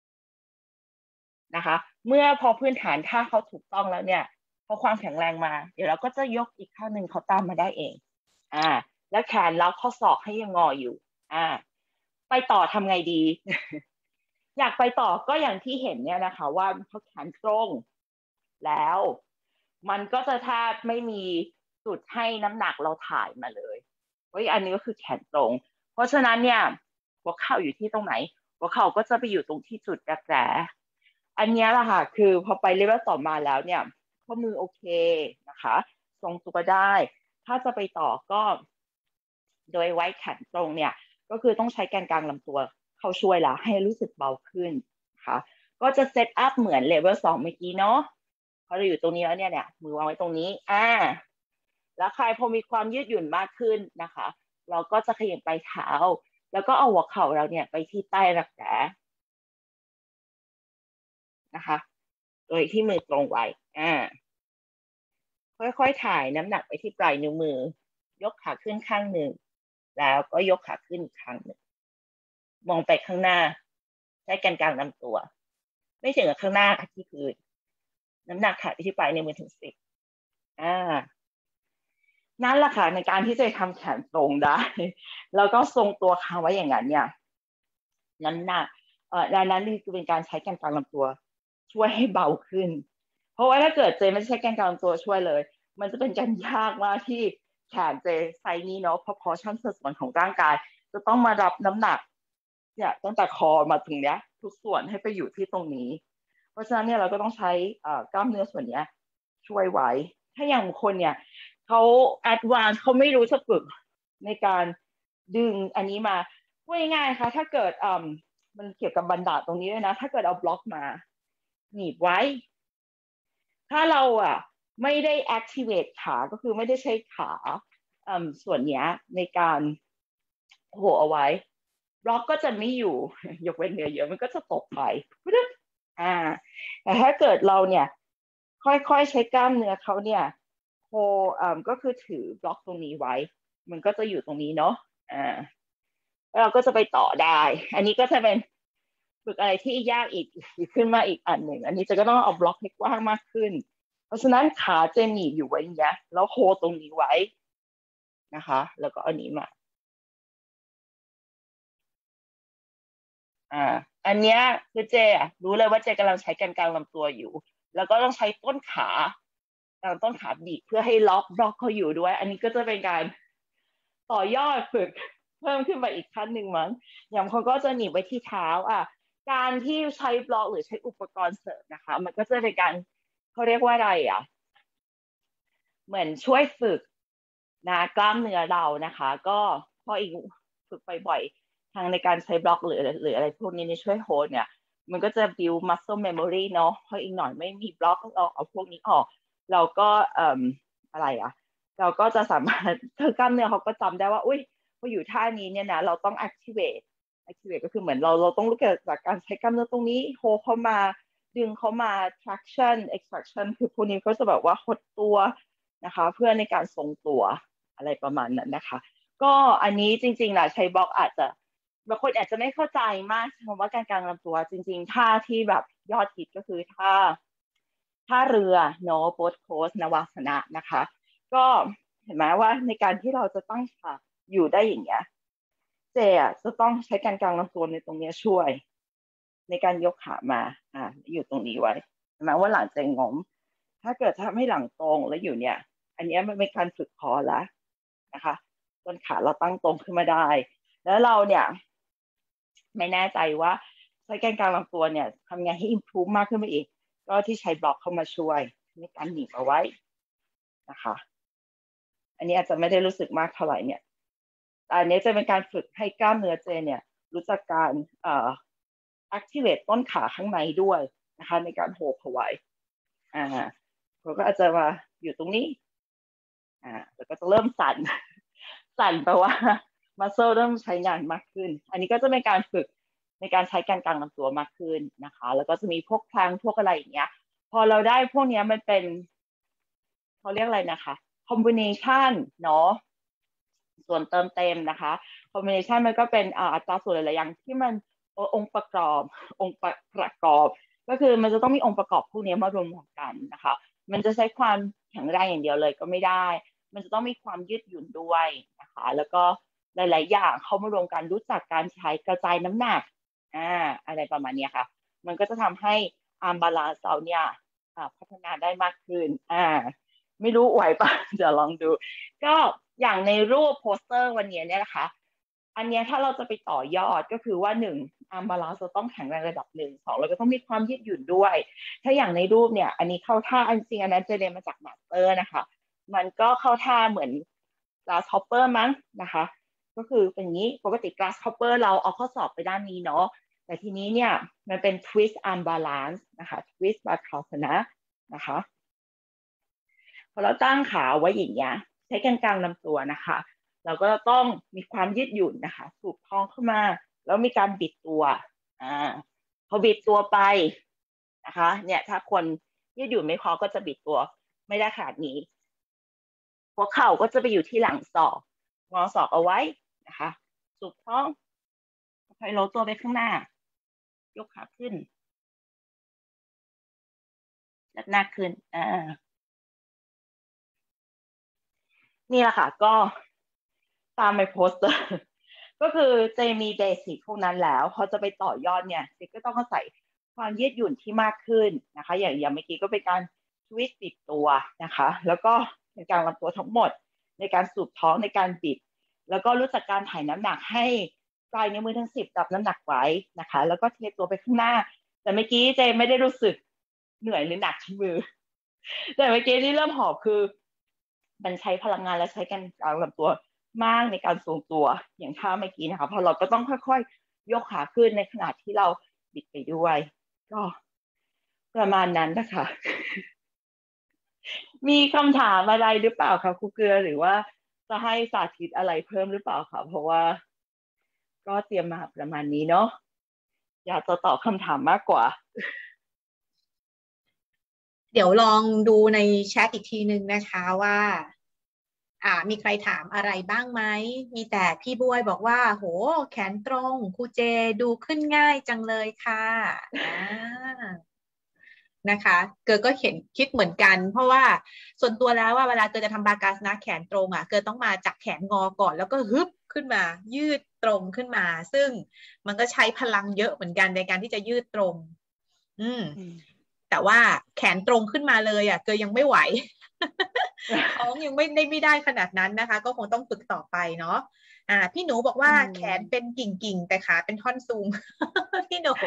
นะคะเมื่อพอพื้นฐานท่าเขาถูกต้องแล้วเนี่ยพอความแข็งแรงมาเดี๋ยวเราก็จะยกอีกข้างหนึ่งเขาตามมาได้เองอ่าแล้วแขนเราข้อศอกให้ยังงออยู่อ่าไปต่อทำไงดี อยากไปต่อก็อย่างที่เห็นเนี่ยนะคะว่าเขาแขนตรงแล้วมันก็จะแทบไม่มีจุดให้น้ำหนักเราถ่ายมาเลยเพราะอันนี้ก็คือแขนตรงเพราะฉะนั้นเนี่ยหัวเข่าอยู่ที่ตรงไหนหัวเข่าก็จะไปอยู่ตรงที่จุดรักแร้อันนี้แหละค่ะคือพอไปเลเวลต่อมาแล้วเนี่ยข้อมือโอเคนะคะทรงตัวได้ถ้าจะไปต่อก็โดยไว้แขนตรงเนี่ยก็คือต้องใช้แกนกลางลำตัวเข้าช่วยละให้รู้สึกเบาขึ้นนะคะก็จะเซตอัพเหมือนเลเวลสองเมื่อกี้เนาะพอเราอยู่ตรงนี้แล้วเนี่ยเนี่ยมือวางไว้ตรงนี้อ่าแล้วใครพอมีความยืดหยุ่นมากขึ้นนะคะเราก็จะขยับไปเท้าแล้วก็เอาหัวเข่าเราเนี่ยไปที่ใต้รักแร้นะคะโดยที่มือตรงไว้อ่าค่อยๆถ่ายน้ำหนักไปที่ปลายนิ้วมือยกขาขึ้นข้างหนึ่งแล้วก็ยกขาขึ้นอีกข้างหนึ่งมองไปข้างหน้าใช้แกนกลางลำตัวไม่ถึงกับข้างหน้าที่พื้นน้ำหนักถ่ายไปที่ปลายนิ้วมือถึงสิบอ่านั่นแหละค่ะในการที่จะทำแขนตรงได้แล้วก็ทรงตัวค้างไว้อย่างนั้นเนี่ยน้ำหนักเอ่อดังนั้นนี่คือเป็นการใช้แกนกลางลำตัวช่วยให้เบาขึ้นเพราะว่าถ้าเกิดเจไม่ใช้แกนกลางลำตัวช่วยเลยมันจะเป็นการยากมากที่แขนเจไซส์นี้เนาะ proportion สัดส่วนของร่างกายจะต้องมารับน้ำหนักเนี่ยตั้งแต่คอมาถึงเนี้ยทุกส่วนให้ไปอยู่ที่ตรงนี้เพราะฉะนั้นเนี่ยเราก็ต้องใช้กล้ามเนื้อส่วนนี้ช่วยไว้ถ้าอย่างคนเนี่ยเขาแอดวานซ์เขาไม่รู้จะฝึกในการดึงอันนี้มาพูดง่ายๆค่ะถ้าเกิดอ่ามันเกี่ยวกับบันดาลตรงนี้ด้วยนะถ้าเกิดเอาบล็อกมาหนีบไว้ถ้าเราอ่ะไม่ได้ activate ขาก็คือไม่ได้ใช้ขาอ่าส่วนนี้ในการโหเอาไว้บล็อกก็จะไม่อยู่ยกเว้นเนื้อเยอะมันก็จะตกไปอ่าแต่ถ้าเกิดเราเนี่ยค่อยๆใช้กล้ามเนื้อเขาเนี่ยโฮอ่าก็คือถือบล็อกตรงนี้ไว้มันก็จะอยู่ตรงนี้เนาะอ่าแล้วเราก็จะไปต่อได้อันนี้ก็จะเป็นฝึกอะไรที่ยากอีกขึ้นมาอีกอันหนึ่งอันนี้จะก็ต้องเอาบล็อกให้กว้างมากขึ้นเพราะฉะนั้นขาจะหนีบอยู่ไว้อย่างเงี้ยแล้วโฮตรงนี้ไว้นะคะแล้วก็อันนี้มาอ่าอันเนี้ยคือเจอ่ะรู้เลยว่าเจกำลังใช้แกนกลางลำตัวอยู่แล้วก็ต้องใช้ต้นขาต้นขาบีบเพื่อให้ล็อกบล็อกเขาอยู่ด้วยอันนี้ก็จะเป็นการต่อยอดฝึกเพิ่มขึ้นไปอีกขั้นหนึ่งมั้งอย่างคนก็จะหนีบไว้ที่เท้าอ่ะการที่ใช้บล็อกหรือใช้อุปกรณ์เสริมนะคะมันก็จะเป็นการเขาเรียกว่าอะไรอ่ะเหมือนช่วยฝึกนะกล้ามเนื้อเรานะคะก็พออีกฝึกบ่อยๆทางในการใช้บล็อกหรือหรืออะไรพวกนี้ในช่วยโฮสเนี่ยมันก็จะ build muscle memory เนาะพออีกหน่อยไม่มีบล็อกเราเอาพวกนี้ออกเราก็เอ่ออะไรอ่ะเราก็จะสามารถกล้ามเนื้อเขาก็จำได้ว่าอุ้ยพออยู่ท่านี้เนี่ยนะเราต้อง activate activate ก็คือเหมือนเราเราต้องรู้เกิดจากการใช้กล้ามเนื้อตรงนี้โฮเข้ามาดึงเข้ามา traction extraction คือพวกนี้ก็จะแบบว่าหดตัวนะคะเพื่อในการทรงตัวอะไรประมาณนั้นนะคะก็อันนี้จริงๆนะใช้บล็อกอาจจะบางคนอาจจะไม่เข้าใจมากคำว่าการกางลำตัวจริงๆท่าที่แบบยอดฮิตก็คือท่าท่าเรือโนโบทโพสนวาสนะนะคะก็เห็นไหมว่าในการที่เราจะตั้งฉากอยู่ได้อย่างเงี้ยเจอ่ะจะต้องใช้การกางลำตัวในตรงนี้ช่วยในการยกขามาอ่าอยู่ตรงนี้ไว้เห็นไหมว่าหลังจะงอมถ้าเกิดทำให้หลังตรงแล้วอยู่เนี่ยอันนี้มันเป็นการฝึกคอแล้วนะคะต้นขาเราตั้งตรงขึ้นมาได้แล้วเราเนี่ยไม่แน่ใจว่าใช้แกนกลางลำตัวเนี่ยทำไงให้ improve มากขึ้นไปอีกก็ที่ใช้บล็อกเข้ามาช่วยในการหนีบเอาไว้นะคะอันนี้อาจจะไม่ได้รู้สึกมากเท่าไหร่เนี่ยอันนี้จะเป็นการฝึกให้กล้ามเนื้อเจเนี่ยรู้จักการเอ่อ activate ต้นขาข้างในด้วยนะคะในการโฮเอาไว้อ่าเราก็อาจจะมาอยู่ตรงนี้อ่าแล้วก็จะเริ่มสั่นสั่นแปลว่ามัสเซลเริ่มใช้งานมากขึ้นอันนี้ก็จะเป็นการฝึกในการใช้การกางลำตัวมากขึ้นนะคะแล้วก็จะมีพวกพลังพวกอะไรอย่างเงี้ยพอเราได้พวกนี้มันเป็นเขาเรียกอะไรนะคะคอมบิเนชันเนาะส่วนเติมเต็มนะคะคอมบิเนชันมันก็เป็นอัตราส่วนหลายๆอย่างที่มันองค์ประกอบองค์ประกอบก็คือมันจะต้องมีองค์ประกอบพวกนี้มารวมกันนะคะมันจะใช้ความแข็งแรงอย่างเดียวเลยก็ไม่ได้มันจะต้องมีความยืดหยุ่นด้วยนะคะแล้วก็หลายๆอย่างเข้ามารวมกันรู้จักการใช้กระจายน้ำหนักอ่าอะไรประมาณนี้ค่ะมันก็จะทำให้อาร์มบาลานซ์เราเนี่ยพัฒนาได้มากขึ้นอ่าไม่รู้ไหวปะเดี๋ยวลองดูก็อย่างในรูปโปสเตอร์วันนี้เนี่ยนะคะอันนี้ถ้าเราจะไปต่อยอดก็คือว่าหนึ่งอาร์มบาลานซ์จะต้องแข็งแรงระดับหนึ่งสองเราก็ต้องมีความยืดหยุ่นด้วยถ้าอย่างในรูปเนี่ยอันนี้เข้าท่าอันจริงอันนั้นจะเรียนมาจากมาสเตอร์นะคะมันก็เข้าท่าเหมือน grasshopper มั้งนะคะก็คือเป็นอย่างนี้ปกติ grasshopper เราเอาข้อสอบไปด้านนี้เนาะแต่ทีนี้เนี่ยมันเป็น twist arm balance นะคะ twist bakasana นะคะพอเราตั้งขาไว้อย่างเงี้ยใช้กางกลางลำตัวนะคะเราก็ต้องมีความยืดหยุ่นนะคะสูบท้องเข้ามาแล้วมีการบิดตัวอ่าพอบิดตัวไปนะคะเนี่ยถ้าคนยืดหยุ่นไม่พอก็จะบิดตัวไม่ได้ขนาดนี้หัวเข่าก็จะไปอยู่ที่หลังศอกงอศอกเอาไว้นะคะสูบท้องค่อยโน้มตัวไปข้างหน้ายกขาขึ้นยัดหน้าขึ้นอ่านี่แหละค่ะก็ตามในโปสเตอร์ก็คือจะมีเบสิกพวกนั้นแล้วพอจะไปต่อยอดเนี่ยเด็กก็ต้องอาศัยความยืดหยุ่นที่มากขึ้นนะคะอย่างอย่างเมื่อกี้ก็เป็นการทวิสต์ติดตัวนะคะแล้วก็เป็นการลำตัวทั้งหมดในการสูบท้องในการบิดแล้วก็รู้จักการถ่ายน้ำหนักให้ปลายนิ้วมือทั้งสิบจับน้ำหนักไว้นะคะแล้วก็เทตัวไปข้างหน้าแต่เมื่อกี้เจไม่ได้รู้สึกเหนื่อยหรือหนักที่มือแต่เมื่อกี้ที่เริ่มหอบคือมันใช้พลังงานและใช้การกางลำตัวมากในการทรงตัวอย่างท่าเมื่อกี้นะคะเพราะเราก็ต้องค่อยๆยกขาขึ้นในขณะที่เราบิดไปด้วยก็ประมาณนั้นนะคะมีคำถามอะไรหรือเปล่าคะครูเกลือหรือว่าจะให้สาธิตอะไรเพิ่มหรือเปล่าคะเพราะว่าก็เตรียมมาประมาณนี้เนาะอยากจะตอบคำถามมากกว่าเดี๋ยวลองดูในแชทอีกทีนึงนะคะว่าอ่ามีใครถามอะไรบ้างไหมมีแต่พี่บวยบอกว่าโหแขนตรงครูเจดูขึ้นง่ายจังเลยค่ะอ่านะคะเกิดก็เห็นคิดเหมือนกันเพราะว่าส่วนตัวแล้วว่าเวลาเกิดจะทำบากาสนะแขนตรงอ่ะเกิดต้องมาจับแขนงอก่อนแล้วก็ฮึบขึ้นมายืดตรงขึ้นมาซึ่งมันก็ใช้พลังเยอะเหมือนกันในการที่จะยืดตรงอืมแต่ว่าแขนตรงขึ้นมาเลยอ่ะเกิดยังไม่ไหวท้องยังไม่ได้ไม่ได้ขนาดนั้นนะคะก็คงต้องฝึกต่อไปเนาะอ่าพี่หนูบอกว่าแขนเป็นกิ่งๆแต่ขาเป็นท่อนสูง พี่หนู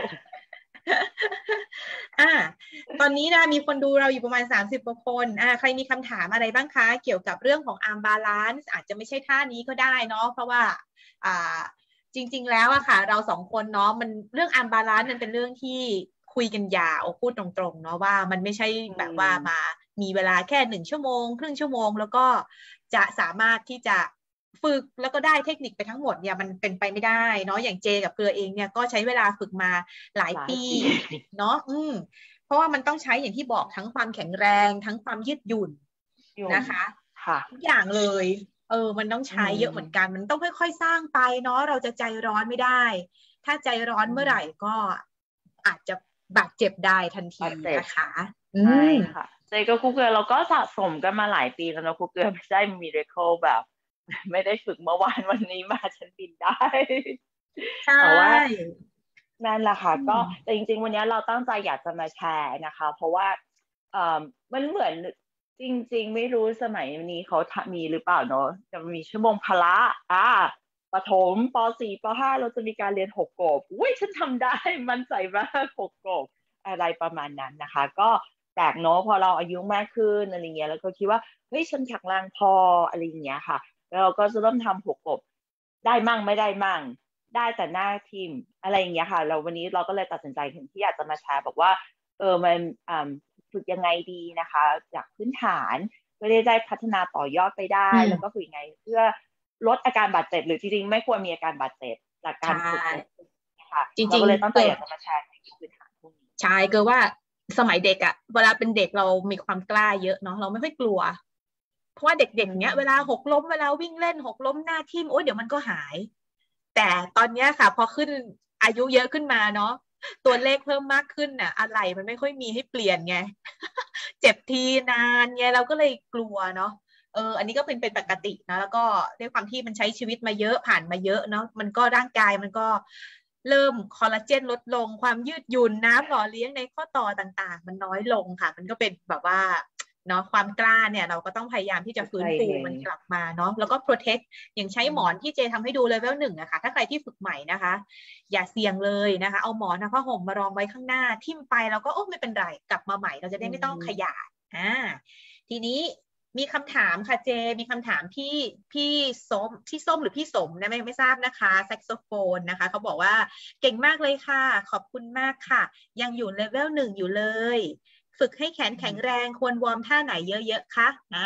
อ่าตอนนี้นะมีคนดูเราอยู่ประมาณสามสิบกว่าคนอ่าใครมีคำถามอะไรบ้างคะเกี่ยวกับเรื่องของ arm balance อาจจะไม่ใช่ท่านี้ก็ได้เนาะเพราะว่าอ่าจริงๆแล้วอะค่ะเราสองคนเนาะมันเรื่อง arm balance มันเป็นเรื่องที่คุยกันยาวพูดตรงๆเนาะว่ามันไม่ใช่แบบว่ามามีเวลาแค่หนึ่งชั่วโมงครึ่งชั่วโมงแล้วก็จะสามารถที่จะฝึกแล้วก็ได้เทคนิคไปทั้งหมดเนี่ยมันเป็นไปไม่ได้เนาะอย่างเจกับเกลือเองเนี่ยก็ใช้เวลาฝึกมาหลายปีเนาะอืมเพราะว่ามันต้องใช้อย่างที่บอกทั้งความแข็งแรงทั้งความยืดหยุ่นนะคะทุกอย่างเลยเออมันต้องใช้เยอะเหมือนกันมันต้องค่อยๆสร้างไปเนาะเราจะใจร้อนไม่ได้ถ้าใจร้อนเมื่อไหร่ก็อาจจะบาดเจ็บได้ทันทีนะคะใช่ค่ะเจก็ครูเกลือเราก็สะสมกันมาหลายปีแล้วนะครูเกลือไม่ใช่มีเรคโคแบบไม่ได้ฝึกเมื่อวานวันนี้มาฉันบินได้ใช่แต่ว่านั่นแหละค่ะก็แต่จริงๆวันนี้เราตั้งใจอยากจะมาแชร์นะคะเพราะว่าเอ่อมันเหมือนจริงๆไม่รู้สมัยนี้เขามีหรือเปล่าเนาะจะมีชั่วโมงพละอ่าประถมป .สี่ ป .ห้า เราจะมีการเรียนหกกบอุ้ยฉันทำได้มั่นใจมากหกกบอะไรประมาณนั้นนะคะก็แปลกเนาะพอเราอายุมากขึ้นอะไรเงี้ยแล้วก็คิดว่าเฮ้ยฉันแข็งแรงพออะไรอย่างเงี้ยค่ะแล้วเราก็จะเริ่มทำหกกบได้มั่งไม่ได้มั่งได้แต่หน้าทีมอะไรอย่างเงี้ยค่ะเราวันนี้เราก็เลยตัดสินใจถึงที่อยากจะมาแชร์บอกว่าเออมันอ่าฝึกยังไงดีนะคะจากพื้นฐานเพื่อได้พัฒนาต่อยอดไปได้แล้วก็ฝึกยังไงเพื่อลดอาการบาดเจ็บหรือจริงๆไม่ควรมีอาการบาดเจ็บจากการฝึกค่ะจริงๆเราก็เลยตั้งใจอยากจะมาแชร์ในพื้นฐานพวกนี้ใช่เกิดว่าสมัยเด็กอะเวลาเป็นเด็กเรามีความกล้าเยอะเนาะเราไม่ค่อยกลัวเพราะว่าเด็กๆเนี้ยเวลาหกล้มเวลาวิ่งเล่นหกล้มหน้าทิ่มโอ๊ยเดี๋ยวมันก็หายแต่ตอนนี้ค่ะพอขึ้นอายุเยอะขึ้นมาเนาะตัวเลขเพิ่มมากขึ้นน่ะอะไรมันไม่ค่อยมีให้เปลี่ยนไงเจ็บทีนานไงเราก็เลยกลัวเนาะเอออันนี้ก็เป็นเป็นปกตินะแล้วก็ด้วยความที่มันใช้ชีวิตมาเยอะผ่านมาเยอะเนาะมันก็ร่างกายมันก็เริ่มคอลลาเจนลดลงความยืดหยุ่นน้ำหล่อเลี้ยงในข้อต่อต่างๆมันน้อยลงค่ะมันก็เป็นแบบว่าเนาะความกล้าเนี่ยเราก็ต้องพยายามที่จะฟื้นฟูมันกลับมาเนาะแล้วก็ protect อย่างใช้หมอนที่เจทำให้ดูเลเวลหนึ่งอะค่ะถ้าใครที่ฝึกใหม่นะคะอย่าเสี่ยงเลยนะคะเอาหมอนผ้าห่มมารองไว้ข้างหน้าทิ่มไปแล้วก็โอ้ไม่เป็นไรกลับมาใหม่เราจะได้ไม่ต้องขยายอ่าทีนี้มีคำถามค่ะเจมีคำถามพี่พี่ส้มพี่ส้มหรือพี่สมนะไม่ไม่ทราบนะคะแซกโซโฟนนะคะเขาบอกว่าเก่งมากเลยค่ะขอบคุณมากค่ะยังอยู่เลเวลหนึ่งอยู่เลยฝึกให้แขนแข็งแรงควรวอร์มท่าไหนเยอะๆคะอ่า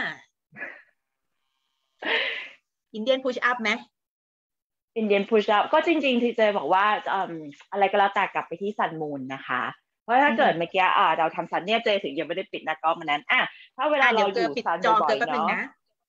อินเดียนพุชอัพไหมอินเดียนพุชอัพก็จริงๆที่เจบอกว่าอะไรก็แล้วแต่กลับไปที่ซันมูนนะคะเพราะถ้าเกิดเมื่อกี้อ่าเราทำซันเนี่ยเจถึงยังไม่ได้ปิดหน้ากล้องนั้นอ่ะถ้าเวลาเราอยู่ซันบ่อยๆเนาะ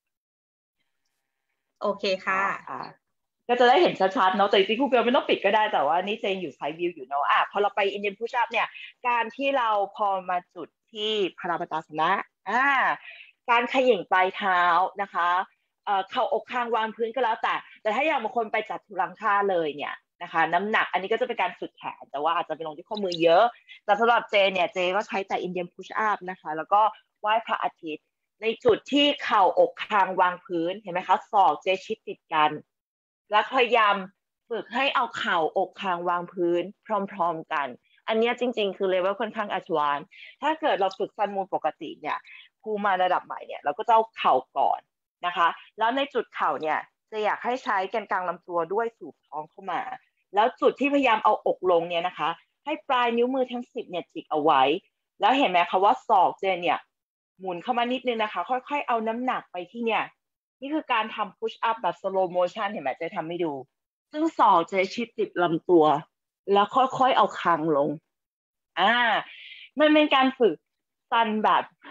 โอเคค่ะอ่าก็จะได้เห็นชัดๆเนาะแต่จริงๆครูเปียวไม่ต้องปิดก็ได้แต่ว่านี่เจนอยู่ไซด์วิวอยู่เนาะอ่ะพอเราไปอินเดียนพุชอัพเนี่ยการที่เราพอมาจุดที่พาราปตาสนะอ่าการเขย่งปลายเท้านะคะเอ่อเข่าอกข้างวางพื้นก็แล้วแต่แต่ถ้าอย่างบางคนไปจัดทุลังค่าเลยเนี่ยนะคะน้ำหนักอันนี้ก็จะเป็นการฝึกแขนแต่ว่าอาจจะไปลงที่ข้อมือเยอะแต่สำหรับเจเนี่ยเจก็ใช้แต่อินเดียนพุชอัพนะคะแล้วก็ไหว้พระอาทิตย์ในจุดที่เข่าอกคางวางพื้นเห็นไหมคะศอกเจชิดติดกันแล้วพยายามฝึกให้เอาเข่าอกคางวางพื้นพร้อมๆกันอันนี้จริงๆคือเลเวลค่อนข้างอัดวานซ์ถ้าเกิดเราฝึกฟันมูลปกติเนี่ยครูมาระดับใหม่เนี่ยเราก็จะเอาเข่าก่อนนะคะแล้วในจุดเข่าเนี่ยจะอยากให้ใช้แกนกลางลำตัวด้วยสูบท้องเข้ามาแล้วจุดที่พยายามเอาอกลงเนี่ยนะคะให้ปลายนิ้วมือทั้งสิบเนี่ยจิกเอาไว้แล้วเห็นไหมคะว่าศอกเจเนี่ยหมุนเข้ามานิดนึงนะคะค่อยๆเอาน้ำหนักไปที่เนี่ยนี่คือการทำ push up แบบ slow motion เห็นไหมเจทำให้ดูซึ่งศอกเจชิดติดลำตัวแล้วค่อยๆเอาคางลงอ่ามันเป็นการฝึกสั้นแบบ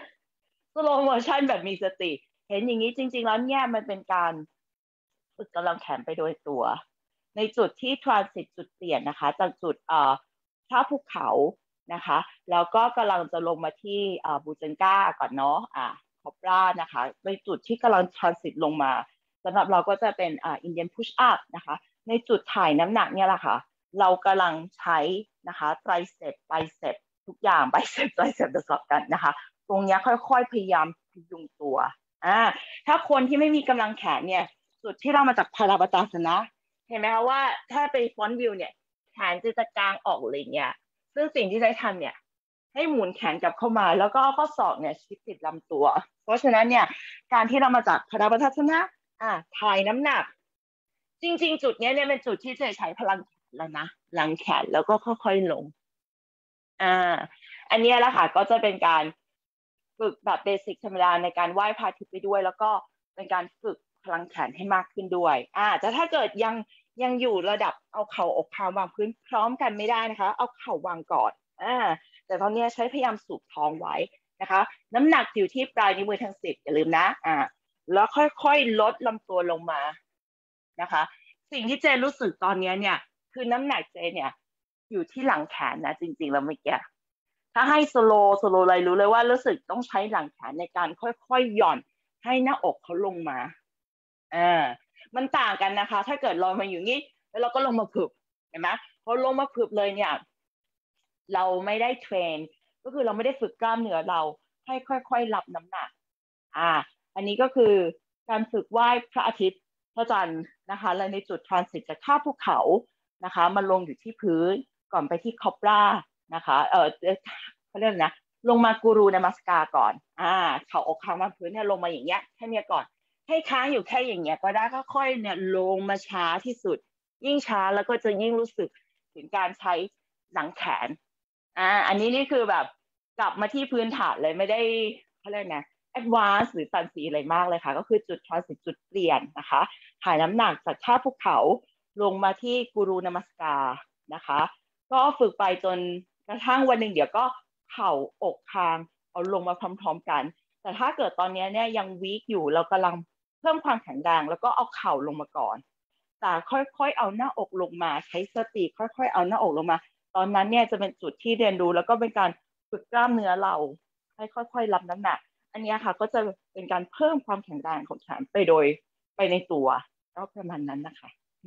slow motion แบบมีสติเห็นอย่างนี้จริงๆแล้วเนี่ยมันเป็นการฝึกกำลังแขนไปโดยตัวในจุดที่ transit จุดเปลี่ยนนะคะจากจุดเอ่อท่าภูเขานะคะแล้วก็กำลังจะลงมาที่อ่าบูจังก้าก่อนเนาะอ่าคอปรานะคะในจุดที่กำลัง transit ลงมาสำหรับเราก็จะเป็นอ่า Indian push up นะคะในจุดถ่ายน้ำหนักเนี่ยแหละค่ะเรากำลังใช้นะคะ tricep bicep ทุกอย่าง bicep tricep จะสลับกันนะคะตรงนี้ค่อยๆพยายามพยุงตัวอ่าถ้าคนที่ไม่มีกำลังแขนเนี่ยจุดที่เรามาจากพาราปตาสนะเห็นไหมคะว่าถ้าไปฟอนต์วิวเนี่ยแขนจะจะกางออกเลยเนี่ยซึ่งสิ่งที่ได้ทำเนี่ยให้หมุนแขนกลับเข้ามาแล้วก็เอาข้อศอกเนี่ยชิดติดลำตัวเพราะฉะนั้นเนี่ยการที่เรามาจากพาราปตาสนะอ่าถ่ายน้ำหนักจริงๆจุดนี้เนี่ยเป็นจุดที่จะใช้พลังแขนแล้วนะหลังแขนแล้วก็ค่อยๆลงอ่าอันนี้แหละค่ะก็จะเป็นการฝึกแบบเบสิกธรรมดาในการไหว้พระอาทิตย์ไปด้วยแล้วก็เป็นการฝึกพลังแขนให้มากขึ้นด้วยอ่าแต่ถ้าเกิดยังยังอยู่ระดับเอาเข่าอกคางวางพื้นพร้อมกันไม่ได้นะคะเอาเข่าวางก่อนอ่าแต่ตอนนี้ใช้พยายามสูบท้องไว้นะคะน้ำหนักอยู่ที่ปลายนิ้วมือทั้งสิบอย่าลืมนะอ่าแล้วค่อยๆลดลำตัวลงมานะคะสิ่งที่เจรู้สึกตอนนี้เนี่ยคือน้ำหนักเจเนี่ยอยู่ที่หลังแขนนะจริงๆแล้วเมื่อกี้ถ้าให้สโลสโลเลยรู้เลยว่ารู้สึกต้องใช้หลังแขนในการค่อยๆหย่อนให้หน้าอกเขาลงมาอ่ามันต่างกันนะคะถ้าเกิดเรามาอยู่งี้แล้วเราก็ลงมาผึบเห็นไหมพอลงมาผึบเลยเนี่ยเราไม่ได้เทรนก็คือเราไม่ได้ฝึกกล้ามเนื้อเราให้ค่อยๆรับน้ำหนักอ่าอันนี้ก็คือการฝึกไหว้พระอาทิตย์พระจันทร์นะคะและในจุดทรานสิตจากท่าภูเขานะคะมันลงอยู่ที่พื้นก่อนไปที่คอปรานะคะเออเขาเรียกนะลงมากูรูนามัสการก่อนอ่าเข่าอกคางมาพื้นเนี่ยลงมาอย่างเงี้ยแค่เนี้ยก่อนให้ค้างอยู่แค่อย่างเงี้ยก็ได้ค่อยๆเนี่ยลงมาช้าที่สุดยิ่งช้าแล้วก็จะยิ่งรู้สึกถึงการใช้หลังแขนอ่าอันนี้นี่คือแบบกลับมาที่พื้นฐานเลยไม่ได้เขาเรียกนะแอดวานซ์หรือฟันซีอะไรมากเลยค่ะก็คือจุดทรานสิตจุดเปลี่ยนนะคะถ่ายน้ำหนักจากท่าภูเขาลงมาที่กูรูนามัสการนะคะก็ฝึกไปจนกระทั่งวันหนึ่งเดี๋ยวก็เข่าอกคางเอาลงมาพร้อมๆกันแต่ถ้าเกิดตอนนี้เนี่ยยังวีคอยู่เรากำลังเพิ่มความแข็งแรงแล้วก็เอาเข่าลงมาก่อนแต่ค่อยๆเอาหน้าอกลงมาใช้สติค่อยๆเอาหน้าอกลงมาตอนนั้นเนี่ยจะเป็นจุดที่เรียนรู้แล้วก็เป็นการฝึกกล้ามเนื้อเราให้ค่อยๆรับน้ำหนักอันนี้ค่ะก็จะเป็นการเพิ่มความแข็งแรงของแขนไปโดยไปในตัวก็ประมาณนั้นนะคะ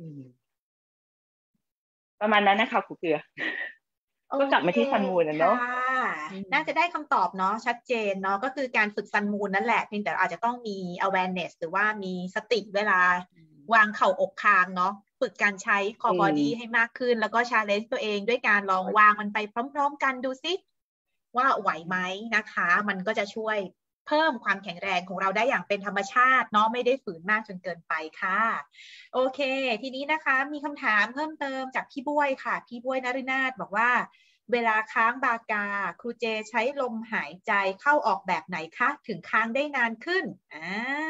ประมาณนั้นนะคะครูเกลือก็กลับมาที่ซันมูนนะเนาะน่าจะได้คำตอบเนาะชัดเจนเนาะก็คือการฝึกซันมูนนั่นแหละเพียงแต่อาจจะต้องมี awareness หรือว่ามีสติเวลาวางเข่าอกคางเนาะฝึกการใช้ core body ให้มากขึ้นแล้วก็ challenge ตัวเองด้วยการลองวางมันไปพร้อมๆกันดูซิว่าไหวไหมนะคะมันก็จะช่วยเพิ่มความแข็งแรงของเราได้อย่างเป็นธรรมชาติเนาะไม่ได้ฝืนมากจนเกินไปค่ะโอเคทีนี้นะคะมีคำถามเพิ่มเติมจากพี่บ้วยค่ะพี่บ้วยนฤนาถบอกว่าเวลาค้างบากาครูเจใช้ลมหายใจเข้าออกแบบไหนคะถึงค้างได้นานขึ้นอ่า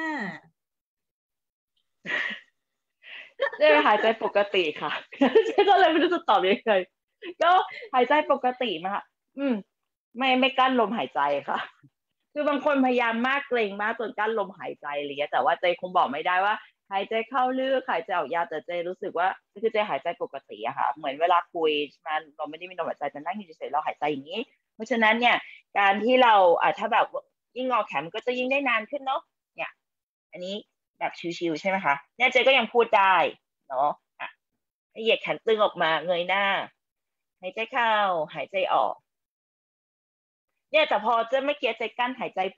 เจ๊หายใจปกติค่ะเจ๊ก็เลยไม่รู้จะตอบยังไงก็หายใจปกติมาอืมไม่ไม่กั้นลมหายใจค่ะคือบางคนพยายามมากเกรงมากจนกั้นลมหายใจอะไรเงี้ยแต่ว่าเจคงบอกไม่ได้ว่าหายใจเข้าลึกหายใจออกยาวแต่เจรู้สึกว่าคือเจหายใจปกติอะค่ะเหมือนเวลาคุยมันเราไม่ได้มีลมหายใจแต่นั่งอยู่เฉยๆเราหายใจอย่างนี้เพราะฉะนั้นเนี่ยการที่เราอ่ะถ้าแบบยิ่งงอแขนมันก็จะยิ่งได้นานขึ้นเนาะเนี่ยอันนี้แบบชิวๆใช่ไหมคะเนี่ยเจก็ยังพูดได้เนาะอ่ะให้เหยียดแขนตึงออกมาเงยหน้าหายใจเข้าหายใจออกเนี่ยแต่พอเจไม่เกียใจกั้นหายใจปุ๊บ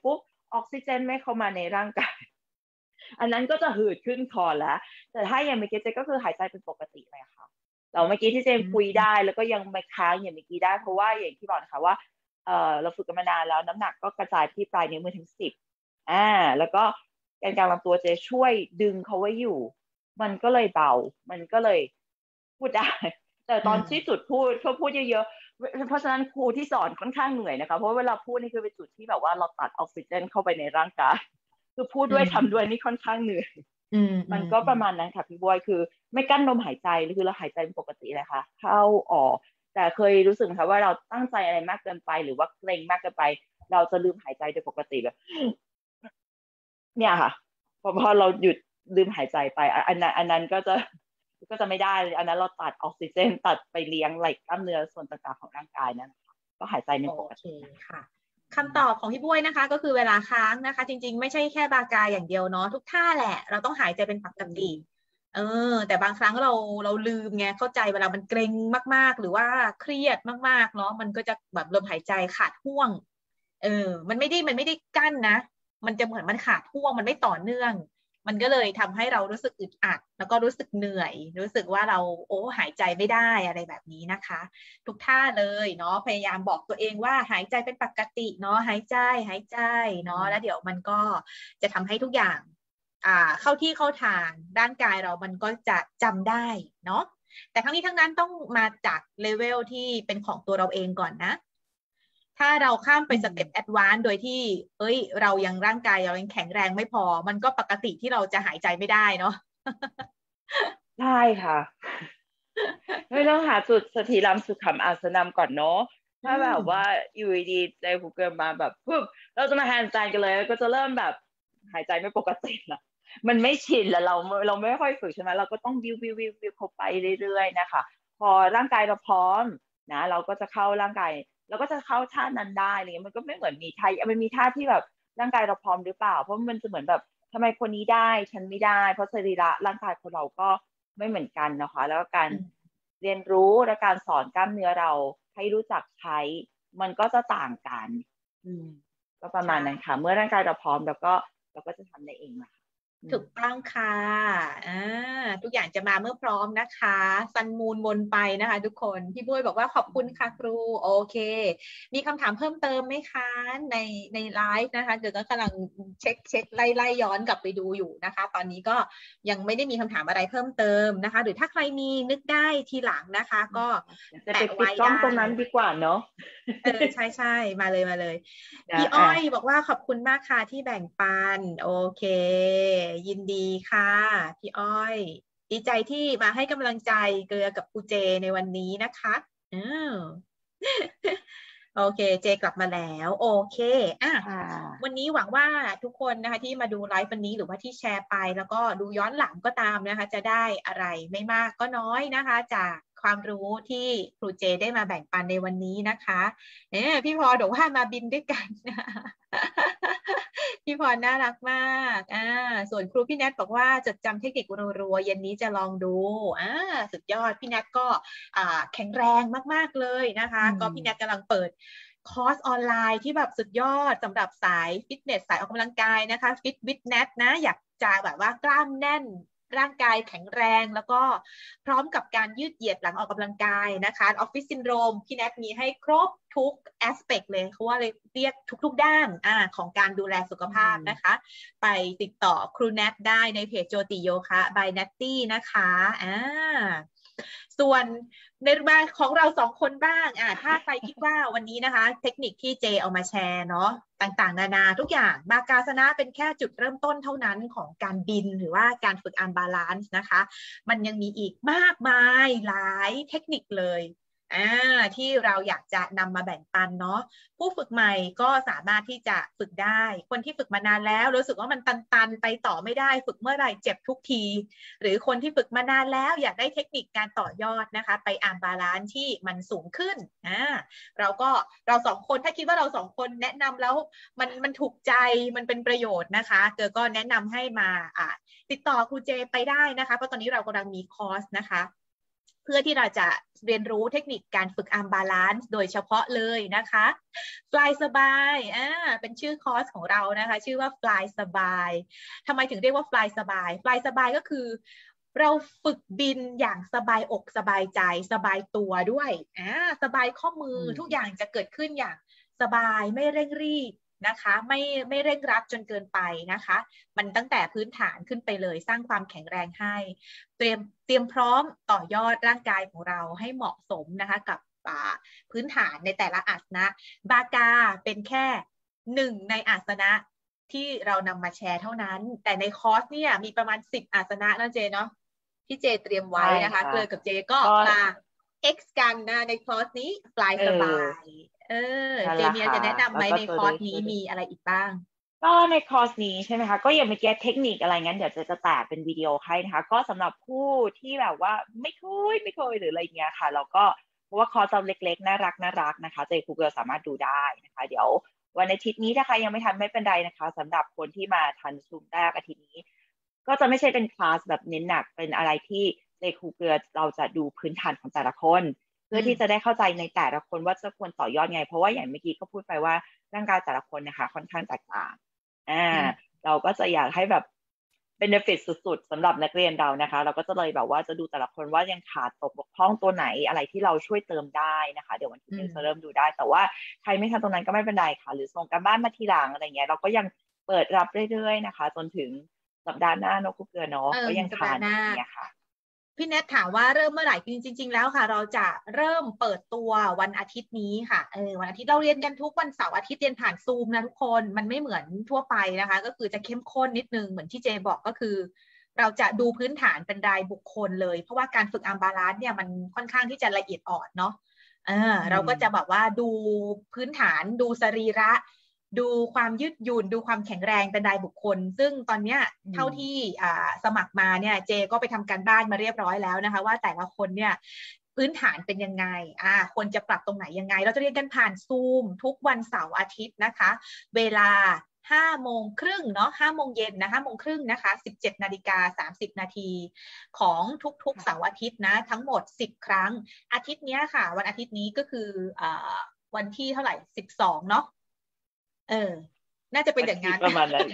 ออกซิเจนไม่เข้ามาในร่างกายอันนั้นก็จะหืดขึ้นคอแล้วแต่ถ้าอย่างเมื่อกี้เจก็คือหายใจเป็นปกติเลยค่ะเราเมื่อกี้ที่เจมคุยได้แล้วก็ยังไม่ค้างอย่างเมื่อกี้ได้เพราะว่าอย่างที่บอกนะคะว่าเออเราฝึกกันมานานแล้วน้ำหนักก็กระจายที่ปลายนิ้วมือถึงสิบอ่าแล้วก็แกนกลางลำตัวเจช่วยดึงเขาไว้อยู่มันก็เลยเบามันก็เลยพูดได้แต่ตอนที่จุดพูดเขาพูดเยอะๆเพราะฉะนั้นครูที่สอนค่อนข้างเหนื่อยนะคะเพราะเวลาพูดนี่คือเป็นจุดที่แบบว่าเราตัดออกซิเจนเข้าไปในร่างกายคือพูดด้วยทำด้วยนี่ค่อนข้างเหนื่อยมันก็ประมาณนั้นค่ะพี่บอยคือไม่กั้นลมหายใจคือเราหายใจเป็นปกติเลยค่ะเข้าออกแต่เคยรู้สึกไหมคะว่าเราตั้งใจอะไรมากเกินไปหรือว่าเกรงมากเกินไปเราจะลืมหายใจโดยปกติแบบเนี่ยค่ะพอพอเราหยุดลืมหายใจไปอันนั้นอันนั้นก็จะก็จะไม่ได้อันนั้นเราตัดออกซิเจนตัดไปเลี้ยงไหล่กล้ามเนื้อส่วนต่างๆของร่างกายนั่นนะคะก็หายใจไม่ปกติค่ะคำตอบของพี่บุ้ยนะคะก็คือเวลาค้างนะคะจริงๆไม่ใช่แค่บากายอย่างเดียวเนาะทุกท่าแหละเราต้องหายใจเป็นปกติเออแต่บางครั้งเราเราลืมไงเข้าใจเวลามันเกร็งมากๆหรือว่าเครียดมากๆเนาะมันก็จะแบบลมหายใจขาดห่วงเออมันไม่ได้มันไม่ได้กั้นนะมันจะเหมือนมันขาดห่วงมันไม่ต่อเนื่องมันก็เลยทำให้เรารู้สึกอึดอัดแล้วก็รู้สึกเหนื่อยรู้สึกว่าเราโอ้หายใจไม่ได้อะไรแบบนี้นะคะทุกท่าเลยเนาะพยายามบอกตัวเองว่าหายใจเป็นปกติเนาะหายใจหายใจเนาะแล้วเดี๋ยวมันก็จะทำให้ทุกอย่างอ่าเข้าที่เข้าทางร่างกายเรามันก็จะจำได้เนาะแต่ทั้งนี้ทั้งนั้นต้องมาจากเลเวลที่เป็นของตัวเราเองก่อนนะถ้าเราข้ามไปสเต็ปแอดวานซ์โดยที่เอ้ยเรายังร่างกายเรายังแข็งแรงไม่พอมันก็ปกติที่เราจะหายใจไม่ได้เนาะใช่ค่ะไม่ต้องหาจุดสถิรัมสุขัมอาสนัมก่อนเนาะถ้าแบบว่าอยู่ดีใจผูกเกินมาแบบปุ๊บเราจะมาแฮนด์สแตนกันเลยก็จะเริ่มแบบหายใจไม่ปกตินะมันไม่ชินแล้วเราเราไม่ค่อยฝึกใช่ไหมเราก็ต้องวิววิววิววิวเข้าไปเรื่อยๆนะคะพอร่างกายเราพร้อมนะเราก็จะเข้าร่างกายเราก็จะเข้าท่านั้นได้อะไรเงี้ยมันก็ไม่เหมือนมีท่ามันมีท่าที่แบบร่างกายเราพร้อมหรือเปล่าเพราะมันจะเหมือนแบบทำไมคนนี้ได้ฉันไม่ได้เพราะสรีระร่างกายของเราก็ไม่เหมือนกันนะคะแล้วก็การเรียนรู้และการสอนกล้ามเนื้อเราให้รู้จักใช้มันก็จะต่างกันอืมก็ประมาณนั้นค่ะเมื่อร่างกายเราพร้อมเราก็เราก็จะทำได้เองค่ะถูกต้องค่ะอ่าทุกอย่างจะมาเมื่อพร้อมนะคะซันมูนวนไปนะคะทุกคนพี่บุ้ยบอกว่าขอบคุณค่ะครูโอเคมีคำถามเพิ่มเติมไหมคะในในไลฟ์นะคะเดี๋ยวก็กำลังเช็คเช็คไล่ไล่ย้อนกลับไปดูอยู่นะคะตอนนี้ก็ยังไม่ได้มีคำถามอะไรเพิ่มเติมนะคะหรือถ้าใครมีนึกได้ทีหลังนะคะก็จะไปปิดกล้องตรงนั้นดีกว่าเนาะเออใช่ใช่มาเลยมาเลยพี่อ้อยบอกว่าขอบคุณมากค่ะที่แบ่งปันโอเคยินดีค่ะพี่อ้อยดีใจที่มาให้กำลังใจเกลือกับครูเจในวันนี้นะคะอืมโอเคเจกลับมาแล้วโอเคอ่ะวันนี้หวังว่าทุกคนนะคะที่มาดูไลฟ์วันนี้หรือว่าที่แชร์ไปแล้วก็ดูย้อนหลังก็ตามนะคะจะได้อะไรไม่มากก็น้อยนะคะจากความรู้ที่ครูเจได้มาแบ่งปันในวันนี้นะคะเอ๊พี่พรบอกว่ามาบินด้วยกันพี่พรน่ารักมากอ่าส่วนครูพี่แนทบอกว่าจดจำเทคนิครัวๆเย็นนี้จะลองดูอ่าสุดยอดพี่แนทก็อ่าแข็งแรงมากๆเลยนะคะก็พี่แนทกำลังเปิดคอร์สออนไลน์ที่แบบสุดยอดสำหรับสายฟิตเนสสายออกกำลังกายนะคะฟิตวิดแนทนะอยากจะแบบว่ากล้ามแน่นร่างกายแข็งแรงแล้วก็พร้อมกับการยืดเหยียดหลังออกกำลังกายนะคะออฟฟิศซินโดรมพี่แนทมีให้ครบทุกแอสเปกเลยเขาว่าเลยเรียกทุกๆด้านอ่าของการดูแลสุขภาพนะคะไปติดต่อครูแนทได้ในเพจโจติโยคะ by Natty นะคะอ่าส่วนในบ้านของเราสองคนบ้างอ่าถ้าใครคิดว่าวันนี้นะคะเทคนิคที่เจเอามาแชร์เนาะต่างๆนานาทุกอย่างบากาสนะเป็นแค่จุดเริ่มต้นเท่านั้นของการบินหรือว่าการฝึกอาร์มบาลานซ์นะคะมันยังมีอีกมากมายหลายเทคนิคเลยอ่าที่เราอยากจะนำมาแบ่งปันเนาะผู้ฝึกใหม่ก็สามารถที่จะฝึกได้คนที่ฝึกมานานแล้วรู้สึกว่ามันตันๆไปต่อไม่ได้ฝึกเมื่อไหร่เจ็บทุกทีหรือคนที่ฝึกมานานแล้วอยากได้เทคนิคการต่อยอดนะคะไปอาร์มบาลานซ์ที่มันสูงขึ้นอ่าเราก็เราสองคนถ้าคิดว่าเราสองคนแนะนำแล้วมันมันถูกใจมันเป็นประโยชน์นะคะเกอก็แนะนำให้มาอ่าติดต่อครูเจไปได้นะคะเพราะตอนนี้เรากำลังมีคอร์สนะคะพื่อที่เราจะเรียนรู้เทคนิคการฝึกอาร์มบาลานซ์โดยเฉพาะเลยนะคะ Fly สบายอ่าเป็นชื่อคอร์สของเรานะคะชื่อว่า Fly สบายทำไมถึงเรียกว่า Fly สบาย Fly สบายก็คือเราฝึกบินอย่างสบายอกสบายใจสบายตัวด้วยอ่าสบายข้อมือทุกอย่างจะเกิดขึ้นอย่างสบายไม่เร่งรีบนะคะไม่ไม่เร่งรัดจนเกินไปนะคะมันตั้งแต่พื้นฐานขึ้นไปเลยสร้างความแข็งแรงให้เตรียมเตรียมพร้อมต่อยอดร่างกายของเราให้เหมาะสมนะคะกับพื้นฐานในแต่ละอาสนะบากาเป็นแค่หนึ่งในอาสนะที่เรานำมาแชร์เท่านั้นแต่ในคอร์สเนี่ยมีประมาณสิบอาสนะนะเจเนาะที่เจเตรียมไว้นะคะเกลือกับเจก็มา X กันนะในคอร์สนี้ปลายสบายเออเจเมียจะแนะนำไหมในคอร์สนี้มีอะไรอีกบ้างก็ในคอร์สนี้ใช่ไหมคะก็อย่างเมื่อกี้เทคนิคอะไรงั้นเดี๋ยวจะจะแตกเป็นวิดีโอให้นะคะก็สำหรับผู้ที่แบบว่าไม่เคยไม่เคยหรืออะไรเงี้ยค่ะเราก็เพราะว่าคอร์สเราเล็กๆน่ารักน่ารักนะคะเจคูเกิลสามารถดูได้นะคะเดี๋ยววันอาทิตย์นี้ถ้าใครยังไม่ทันไม่เป็นไรนะคะสำหรับคนที่มาทันซูมแรกอาทิตย์นี้ก็จะไม่ใช่เป็นคลาสแบบเน้นหนักเป็นอะไรที่เจคูเกิลเราจะดูพื้นฐานของแต่ละคนเพื่อที่จะได้เข้าใจในแต่ละคนว่าจะควรต่อยอดไงเพราะว่าอย่างเมื่อกี้ก็พูดไปว่าร่างกายแต่ละคนนะคะค่อนข้างแตกต่างอ่าเราก็จะอยากให้แบบ benefit สุดๆสำหรับนักเรียนเรานะคะเราก็จะเลยแบบว่าจะดูแต่ละคนว่ายังขาดตกบกพร่องตัวไหนอะไรที่เราช่วยเติมได้นะคะเดี๋ยววันที่หนึ่งจะเริ่มดูได้แต่ว่าใครไม่ทำตรงนั้นก็ไม่เป็นไรค่ะหรือส่งการบ้านมาทีหลังอะไรเงี้ยเราก็ยังเปิดรับเรื่อยๆนะคะจนถึงสัปดาห์หน้านกคุกเกลือเนาะก็ยังทานอย่างเงี้ยค่ะพี่เนทถามว่าเริ่มเมื่อไหร่จริงๆแล้วค่ะเราจะเริ่มเปิดตัววันอาทิตย์นี้ค่ะเออวันอาทิตย์เราเรียนกันทุกวันเสาร์อาทิตย์เรียนผ่านซูมนะทุกคนมันไม่เหมือนทั่วไปนะคะก็คือจะเข้มข้นนิดนึงเหมือนที่เจบอกก็คือเราจะดูพื้นฐานเป็นรายบุคคลเลยเพราะว่าการฝึกอาร์มบาลานซ์เนี่ยมันค่อนข้างที่จะละเอียดอ่อนเนาะเออเราก็จะแบบว่าดูพื้นฐานดูสรีระดูความยืดหยุ่นดูความแข็งแรงเป็นรายบุคคลซึ่งตอนเนี้ยเท่าที่สมัครมาเนี่ยเจก็ไปทำการบ้านมาเรียบร้อยแล้วนะคะว่าแต่ละคนเนี่ยพื้นฐานเป็นยังไงอ่าควรจะปรับตรงไหนยังไงเราจะเรียนกันผ่านซูมทุกวันเสาร์อาทิตย์นะคะเวลาห้าโมงครึ่งเนาะห้าโมงเย็นนะห้าโมงครึ่งนะคะสิบเจ็ดนาฬิกาสามสิบนาทีของทุกๆเสาร์อาทิตย์นะทั้งหมดสิบครั้งอาทิตย์นี้ค่ะวันอาทิตย์นี้ก็คืออ่าวันที่เท่าไหร่สิบสองเนาะเออน่าจะเป็นอย่างนั้นประมาณนั้น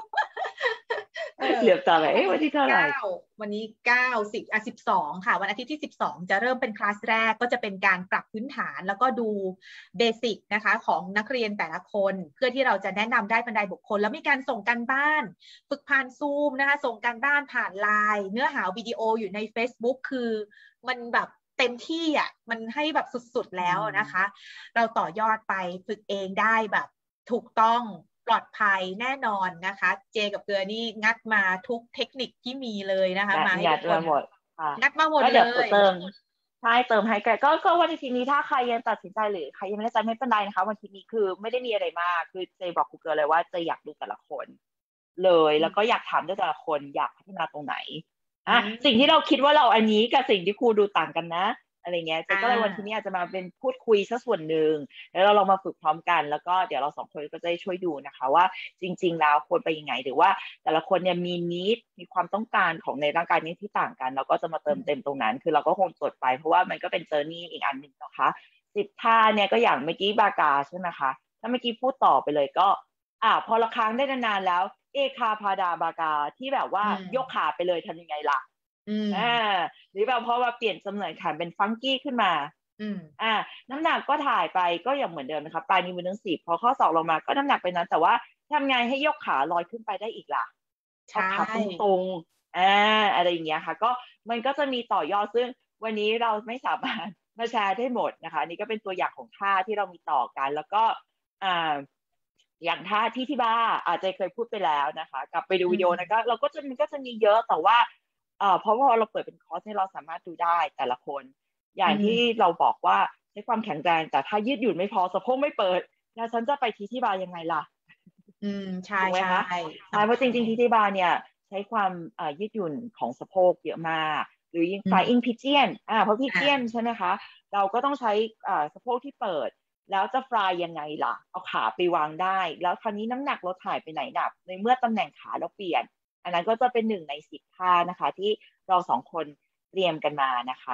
เหลือบตาไปวันที่เท่าไหร่วันนี้เก้าสิบอ่ะสิบสองค่ะวันอาทิตย์ที่สิบสองจะเริ่มเป็นคลาสแรกก็จะเป็นการปรับพื้นฐานแล้วก็ดูเบสิกนะคะของนักเรียนแต่ละคนเพื่อที่เราจะแนะนำได้เป็นรายบุคคลแล้วมีการส่งการบ้านฝึกผ่านซูมนะคะส่งการบ้านผ่านไลน์เนื้อหาวิดีโออยู่ใน Facebook คือมันแบบเต็มที่อ่ะมันให้แบบสุดๆแล้วนะคะเราต่อยอดไปฝึกเองได้แบบถูกต้องปลอดภัยแน่นอนนะคะเจกับเกลือนี่งัดมาทุกเทคนิคที่มีเลยนะคะมางัดมาหมดค่ะงัดมาหมดเลยเติมใช่เติมให้แกก็ก็วันอาทิตย์นี้ถ้าใครยังตัดสินใจหรือใครยังไม่ได้ใจไม่เป็นไรนะคะวันอาทิตย์นี้คือไม่ได้มีอะไรมากคือเจบอกครูเกลือเลยว่าเจอยากดูแต่ละคนเลยแล้วก็อยากถามด้วยแต่ละคนอยากพัฒนาตรงไหนอ่ะสิ่งที่เราคิดว่าเราอันนี้กับสิ่งที่ครูดูต่างกันนะอะไรเงี้ยเจก็เลยวันที่นี้อาจจะมาเป็นพูดคุยสักส่วนหนึ่งแล้วเราลองมาฝึกพร้อมกันแล้วก็เดี๋ยวเราสองคนก็จะช่วยดูนะคะว่าจริงๆแล้วควรไปยังไงหรือว่าแต่ละคนเนี่ยมีนิดมีความต้องการของในร่างกายนี้ที่ต่างกันเราก็จะมาเติมเต็มตรงนั้นคือเราก็คงจดไปเพราะว่ามันก็เป็นเจอร์นี่อีกอันหนึ่งนะคะสิบท่าเนี่ยก็อย่างเมื่อกี้บากาใช่ไหมคะถ้าเมื่อกี้พูดต่อไปเลยก็อ่าพอละครั้งได้นานๆแล้วเอคาพาดาบากาที่แบบว่ายกขาไปเลยทำยังไงล่ะอ่าหรือแบบเพราะว่าเปลี่ยนจำเนินขาเป็นฟังกี้ขึ้นมาอ่าน้ำหนักก็ถ่ายไปก็ยังเหมือนเดิมนะคะปลายนิ้วมือทั้งสิบพอข้อศอกลงมาก็น้ำหนักไปนั้นแต่ว่าทำไงให้ยกขาลอยขึ้นไปได้อีกล่ะเอาขาตรงๆอ่าอะไรอย่างเงี้ยค่ะก็มันก็จะมีต่อยอดซึ่งวันนี้เราไม่สามารถมาแชร์ได้หมดนะคะนี่ก็เป็นตัวอย่างของท่าที่เรามีต่อกันแล้วก็อ่าอย่างท่าที่ที่บ้าอาจจะเคยพูดไปแล้วนะคะกลับไปดูวิดีโอนะก็เราก็จะมันก็จะมีเยอะแต่ว่าเอ่อเพราะว่าเราเปิดเป็นคอร์สให้เราสามารถดูได้แต่ละคนอย่างที่เราบอกว่าใช้ความแข็งแรงแต่ถ้ายืดหยุ่นไม่พอสะโพกไม่เปิดแล้วฉันจะไปทีที่บาร์ยังไงล่ะอืมใช่ใช่ไหมคะใช่เพราะจริงๆทีที่บาร์เนี่ยใช้ความเอ่อยืดหยุ่นของสะโพกเยอะมากหรือยิ่ง flying pigeon อ่าเพราะ pigeon ใช่ไหมคะเราก็ต้องใช้อ่าสะโพกที่เปิดแล้วจะฟลายยังไงล่ะเอาขาไปวางได้แล้วคราวนี้น้ำหนักเราถ่ายไปไหนหนักในเมื่อตำแหน่งขาเราเปลี่ยนอันนั้นก็จะเป็นหนึ่งในสิบท่านะคะที่เราสองคนเตรียมกันมานะคะ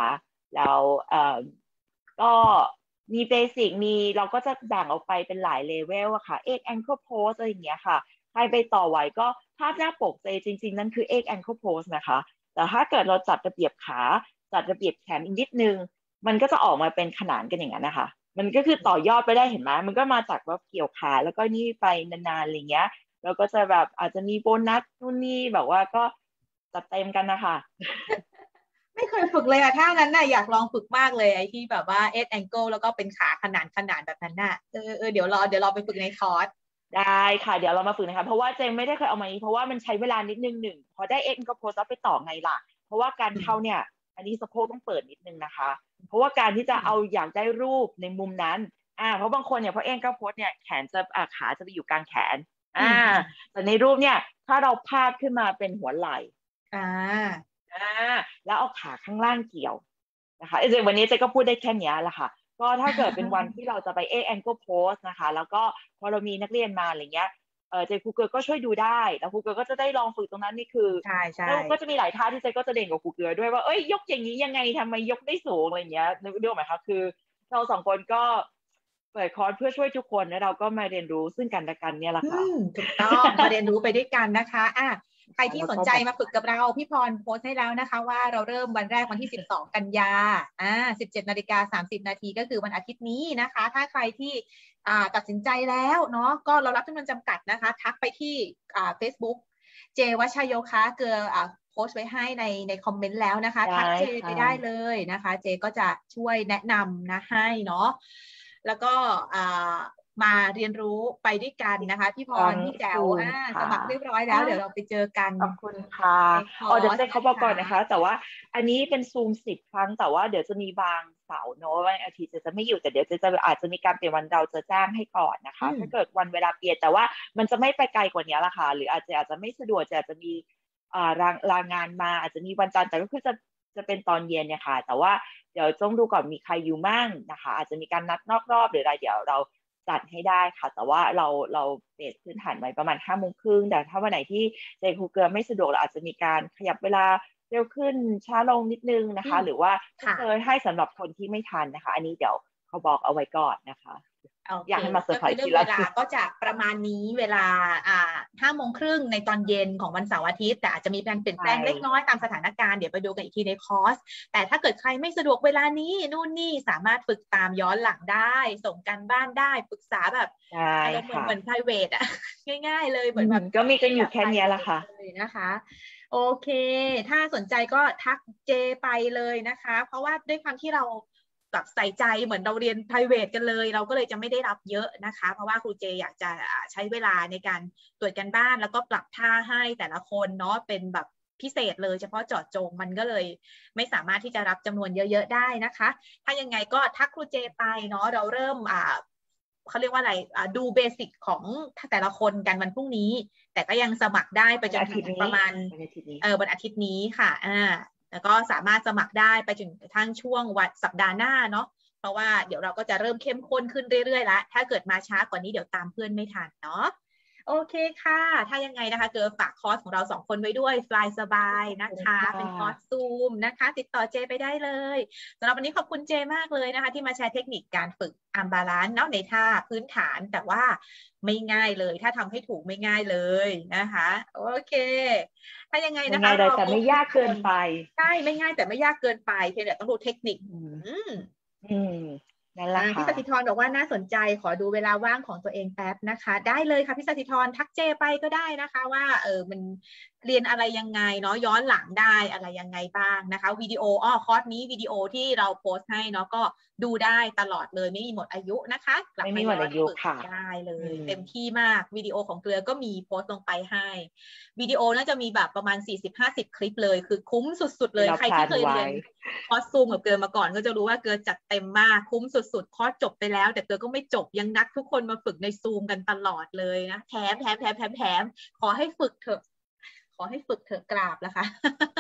แล้วเอ่อก็มีเบสิกมีเราก็จะแบ่งออกไปเป็นหลายเลเวลอะค่ะ eight ankle pose อะไรอย่างเงี้ยค่ะใครไปต่อไหวก็ภาพหน้าปกเจจริงๆนั่นคือ eight ankle pose นะคะแต่ถ้าเกิดเราจัดระเบียบขาจัดระเบียบแขนอีกนิดนึงมันก็จะออกมาเป็นขนานกันอย่างนั้นนะคะมันก็คือต่อยอดไปได้เห็นไหมมันก็มาจากว่าเกี่ยวขาแล้วก็นี่ไปนานๆอะไรเงี้ยแล้วก็จะแบบอาจจะมีโบนัสนู่นนี่แบบว่าก็จัดเต็มกันนะคะไม่เคยฝึกเลยอะถ้านั้นน่ะอยากลองฝึกมากเลยไอ้ที่แบบว่าเอสแองเกิลแล้วก็เป็นขาขนานขนานแบบนั้นน่ะเออเออเดี๋ยวรอเดี๋ยวรอไปฝึกในคอร์สได้ค่ะเดี๋ยวเรามาฝึกนะคะเพราะว่าเจมไม่ได้เคยเอามานี้เพราะว่ามันใช้เวลานิดนึงหนึ่งพอได้เอ็กก็โพสต์ไปต่อไงล่ะเพราะว่าการเข้าเนี่ยอันนี้สะโพกต้องเปิดนิดนึงนะคะเพราะว่าการที่จะเอาอยากได้รูปในมุมนั้นอ่าเพราะบางคนเนี่ยพอเอ็กก็โพสต์เนี่ยแขนจะอ่าขาจะไปอยู่กลางแขนอ่าแต่ในรูปเนี่ยถ้าเราพาดขึ้นมาเป็นหัวไหล่อ่าอ่าแล้วเอาขาข้างล่างเกี่ยวนะคะเจวันนี้เจก็พูดได้แค่นี้แหละค่ะก็ถ้าเกิดเป็นวันที่เราจะไปเอ็กแองเกิลโพสนะคะแล้วก็พอเรามีนักเรียนมาอะไรเงี้ยเออเจครูเกิร์ก็ช่วยดูได้แล้วครูเกิร์ก็จะได้ลองฝึกตรงนั้นนี่คือใช่ใช่แล้วก็จะมีหลายท่าที่เจก็จะเด่นกับครูเกิร์ด้วยว่าเอ้ยยกอย่างนี้ยังไงทำไมยกได้สูงอะไรเงี้ยนึกดูไหมคะคือเราสองคนก็เปิดคอร์สเพื่อช่วยทุกคนแล้วเราก็มาเรียนรู้ซึ่งกันและกันเนี่ยแหละค่ะถูกต้องมาเรียนรู้ไปด้วยกันนะคะอ่ะใครที่สนใจมาฝึกกับเราพี่พรโพสต์ให้แล้วนะคะว่าเราเริ่มวันแรกวันที่สิบสองกันยาอ่าสิบเจ็ดนาฬิกาสามสิบนาทีก็คือวันอาทิตย์นี้นะคะถ้าใครที่อ่าตัดสินใจแล้วเนาะก็เรารับจำนวนจำกัดนะคะทักไปที่อ่า Facebook เจวัชโยคะเกลืออ่าโพสต์ไว้ให้ในในคอมเมนต์แล้วนะคะทักเจไปได้เลยนะคะเจก็จะช่วยแนะนำนะให้เนาะแล้วก็อ่ามาเรียนรู้ไปด้วยกันนะคะพี่พรพี่แจ๋วอ่าสมัครเรียบร้อยแล้วเดี๋ยวเราไปเจอกันขอบคุณค่ะอ๋อเดี๋ยวเจเขาบอกก่อนนะคะแต่ว่าอันนี้เป็นซูมสิบครั้งแต่ว่าเดี๋ยวจะมีบางเสาร์เนอะวันอาทิตย์จะไม่อยู่แต่เดี๋ยวจะจะอาจจะมีการเปลี่ยนวันเราจะแจ้งให้ก่อนนะคะถ้าเกิดวันเวลาเปลี่ยนแต่ว่ามันจะไม่ไปไกลกว่านี้ละค่ะหรืออาจจะอาจจะไม่สะดวกจะอาจจะมีอ่ารางรางงานมาอาจจะมีวันจันทร์แต่ก็คือจะจะเป็นตอนเย็นเนี่ยค่ะแต่ว่าเดี๋ยวต้องดูก่อนมีใครอยู่มั่งนะคะอาจจะมีการนัดนอกรอบหรืออะไรเดี๋ยวเราจัดให้ได้ค่ะแต่ว่าเราเราเบสพื้นฐานไว้ประมาณห้าโมงครึ่งแต่ถ้าวันไหนที่เจครูเกลือไม่สะดวกเราอาจจะมีการขยับเวลาเร็วขึ้นช้าลงนิดนึงนะคะหรือว่าเจอให้สำหรับคนที่ไม่ทันนะคะอันนี้เดี๋ยวเขาบอกเอาไว้ก่อนนะคะอยากให้มาเซอร์ไพรส์ทีละเวลาก็จะประมาณนี้เวลาอ่าห้าโมงครึ่งในตอนเย็นของวันเสาร์อาทิตย์แต่อาจจะมีการเปลี่ยนแปลงเล็กน้อยตามสถานการณ์เดี๋ยวไปดูกันอีกทีในคอร์สแต่ถ้าเกิดใครไม่สะดวกเวลานี้นู่นนี่สามารถฝึกตามย้อนหลังได้ส่งกันบ้านได้ปรึกษาแบบอะไรเหมือนเหมือน private อ่ะง่ายๆเลยเหมือนแบบก็มีกันอยู่แค่นี้แหละค่ะนะคะโอเคถ้าสนใจก็ทักเจไปเลยนะคะเพราะว่าด้วยความที่เราแบบใส่ใจเหมือนเราเรียน private กันเลยเราก็เลยจะไม่ได้รับเยอะนะคะเพราะว่าครูเจอยากจะใช้เวลาในการตรวจกันบ้านแล้วก็ปรับท่าให้แต่ละคนเนาะเป็นแบบพิเศษเลยเฉพาะเจาะจงมันก็เลยไม่สามารถที่จะรับจำนวนเยอะๆได้นะคะถ้ายังไงก็ทักครูเจไปเนาะเราเริ่มอ่าเขาเรียกว่าอะไรดูเบสิกของแต่ละคนกันวันพรุ่งนี้แต่ก็ยังสมัครได้ไปจนถึงประมาณเออวันอาทิตย์นี้ค่ะอ่าแล้วก็สามารถสมัครได้ไปจนกระทั่งช่วงวันสัปดาห์หน้าเนาะเพราะว่าเดี๋ยวเราก็จะเริ่มเข้มข้นขึ้นเรื่อยๆแล้วถ้าเกิดมาช้ากว่านี้เดี๋ยวตามเพื่อนไม่ทันเนาะโอเคค่ะถ้ายังไงนะคะเกิดฝากคอร์สของเราสองคนไว้ด้วยฟลายสบายนะคะเป็นคอร์สซูมนะคะติดต่อเจไปได้เลยสำหรับวันนี้ขอบคุณเจมากเลยนะคะที่มาแชร์เทคนิคการฝึกอัมบาลานซ์เนาะในท่าพื้นฐานแต่ว่าไม่ง่ายเลยถ้าทำให้ถูกไม่ง่ายเลยนะคะโอเคถ้ายังไงนะคะเราแต่ไม่ยากเกินไปใช่ไม่ง่ายแต่ไม่ยากเกินไปเพียงแต่ต้องดูเทคนิคอืมอืมนั่นแหละค่ะพี่สถิธรบอกว่าน่าสนใจขอดูเวลาว่างของตัวเองแป๊บนะคะได้เลยค่ะพี่สถิธรทักเจไปก็ได้นะคะว่าเออมันเรียนอะไรยังไงเนาะย้อนหลังได้อะไรยังไงบ้างนะคะวิดีโออ้อคอร์สนี้วิดีโอที่เราโพสต์ให้เนาะก็ดูได้ตลอดเลยไม่มีหมดอายุนะคะกลับมาย้อนฝึกได้เลยเต็มที่มากวิดีโอของเกลือก็มีโพสต์ลงไปให้วิดีโอน่าจะมีแบบประมาณ สี่สิบห้าสิบ คลิปเลยคือคุ้มสุดๆเลยใครที่เคยเรียนคอร์สซูมกับเกลือมาก่อนก็จะรู้ว่าเกลือจัดเต็มมากคุ้มสุดๆคอร์สจบไปแล้วแต่เกลือก็ไม่จบยังนัดทุกคนมาฝึกในซูมกันตลอดเลยนะแถมแถมแถมแถมแถมขอให้ฝึกเถอะขอให้ฝึกเถอะกราบแล้วค่ะ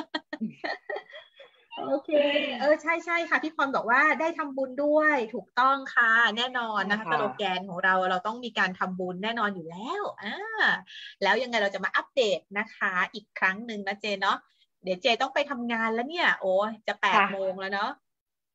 โอเคเออใช่ใช่ค่ะพี่พรบอกว่าได้ทำบุญด้วยถูกต้องค่ะแน่นอนนะคะสโลแกนของเราเราต้องมีการทำบุญแน่นอนอยู่แล้วอ่าแล้วยังไงเราจะมาอัปเดตนะคะอีกครั้งหนึ่งนะเจเนาะเดี๋ยวเจต้องไปทำงานแล้วเนี่ยโอ้ยจะแปดโมงแล้วเนาะ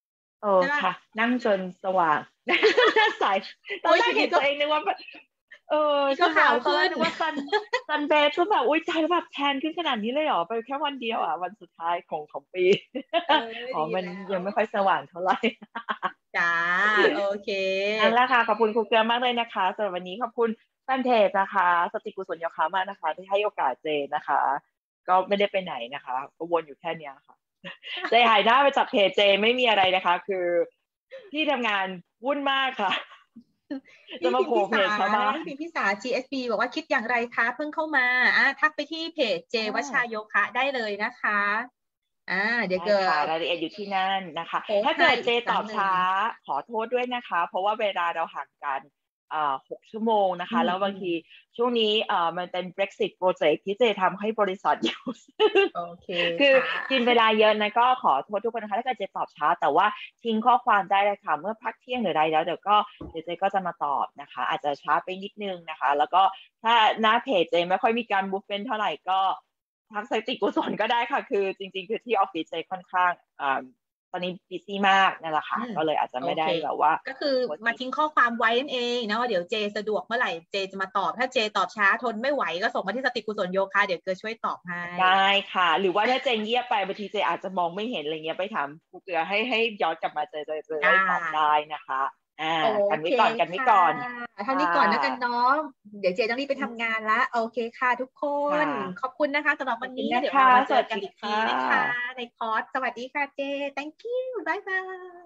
เออค่ะนั่งจนสว่างหน้าใสตอนแรกเห็นตัวเองนึกว่าเออก็ขาวตอนแรขึ้นกนึกว่าซันซันเบสก็แบบอุ้ยใจแบบแทนขึ้นขนาดนี้เลยเหรอไปแค่วันเดียวอ่ะวันสุดท้ายของของปีเอออ๋อดีมันแล้วยังไม่ค่อยสว่างเท่าไหร่จ้าโอเคนั่นแหละค่ะขอบคุณครูเกลือมากเลยนะคะสำหรับวันนี้ขอบคุณแฟนเพจนะคะสติกุศลโยคะมากนะคะที่ให้โอกาสเจนะคะ ก็ไม่ได้ไปไหนนะคะก็วนอยู่แค่เนี้ยค่ะเจหายหน้าไปจากเพจเจไม่มีอะไรนะคะ คือที่ทำงานวุ่นมากค่ะจะพี่มาโผล่เพพิมพิสาจชาวบ้านพี่พิมพิสา จี เอส บี บอกว่าคิดอย่างไรคะเพิ่งเข้ามาอ่ะทักไปที่เพจเจอ่วชาโยาคะได้เลยนะคะอ่าเดี๋ยวได้เกิค่ะดรายละเอียดอยู่ที่นั่นนะคะโพสต์ให้ถ้าเกิดเจอีกครั้งหนึ่งตอบช้าขอโทษด้วยนะคะ เพราะว่าเวลาเราห่างกันอ่าหกชั่วโมงนะอืคะมอืมแล้วบางทีช่วงนี้เอ่อมันเป็น Brexit Project ที่เจทำให้บริษัทอยู่โอเคคือค่ะกินเวลาเยอะนะก็ขอโทษทุกคนนะคะถ้าเกิดเจตอบช้าแต่ว่าทิ้งข้อความได้เลยค่ะเมื่อพักเที่ยงหรืออะไรแล้วเดี๋ยวก็เดี๋ยวเจก็จะมาตอบนะคะอาจจะช้าไปนิดนึงนะคะแล้วก็ถ้าหน้าเพจเจไม่ค่อยมีการบูฟเฟนเท่าไหร่ก็ทักสติกุศลก็ได้ค่ะคือจริงๆคือที่ออฟฟิศเจค่อนข้างอ่าตอนนี้บิซี่มากนั่นแหละค่ะอืมก็เลยอาจจะโอเคไม่ได้แบบว่าก็คือมาทิ้งข้อความไว้นั่นเองเนาะเดี๋ยวเจสะดวกเมื่อไหร่เจจะมาตอบถ้าเจตอบช้าทนไม่ไหวก็ส่งมาที่สติกุศลโยคะเดี๋ยวเกิดช่วยตอบให้ได้ค่ะหรือว่าถ้าเจงเงียบไปบางทีเจอาจจะมองไม่เห็นอะไรเงี้ยไปถามครูเกลือให้ให้ย้อนกลับมาเจอเจอเจอได้ได้ตอบได้นะคะอ่าโอกันเคไว้ก่อนกันไว้ค่ะก่อนเท่าค่นี้ก่อนแล้วกันะเนาะเดี๋ยวเจต้องรีบไปทำงานละโอเคค่ะทุกคค่ะนขอบคุณนะคะสำหรับขอบวันนี้คุณนะคะเดี๋ยวเรามาเจอสวัสดีกันอีกทีค่นะคะะในคอร์สสวัสดีค่ะเจ thank you บ๊ายบาย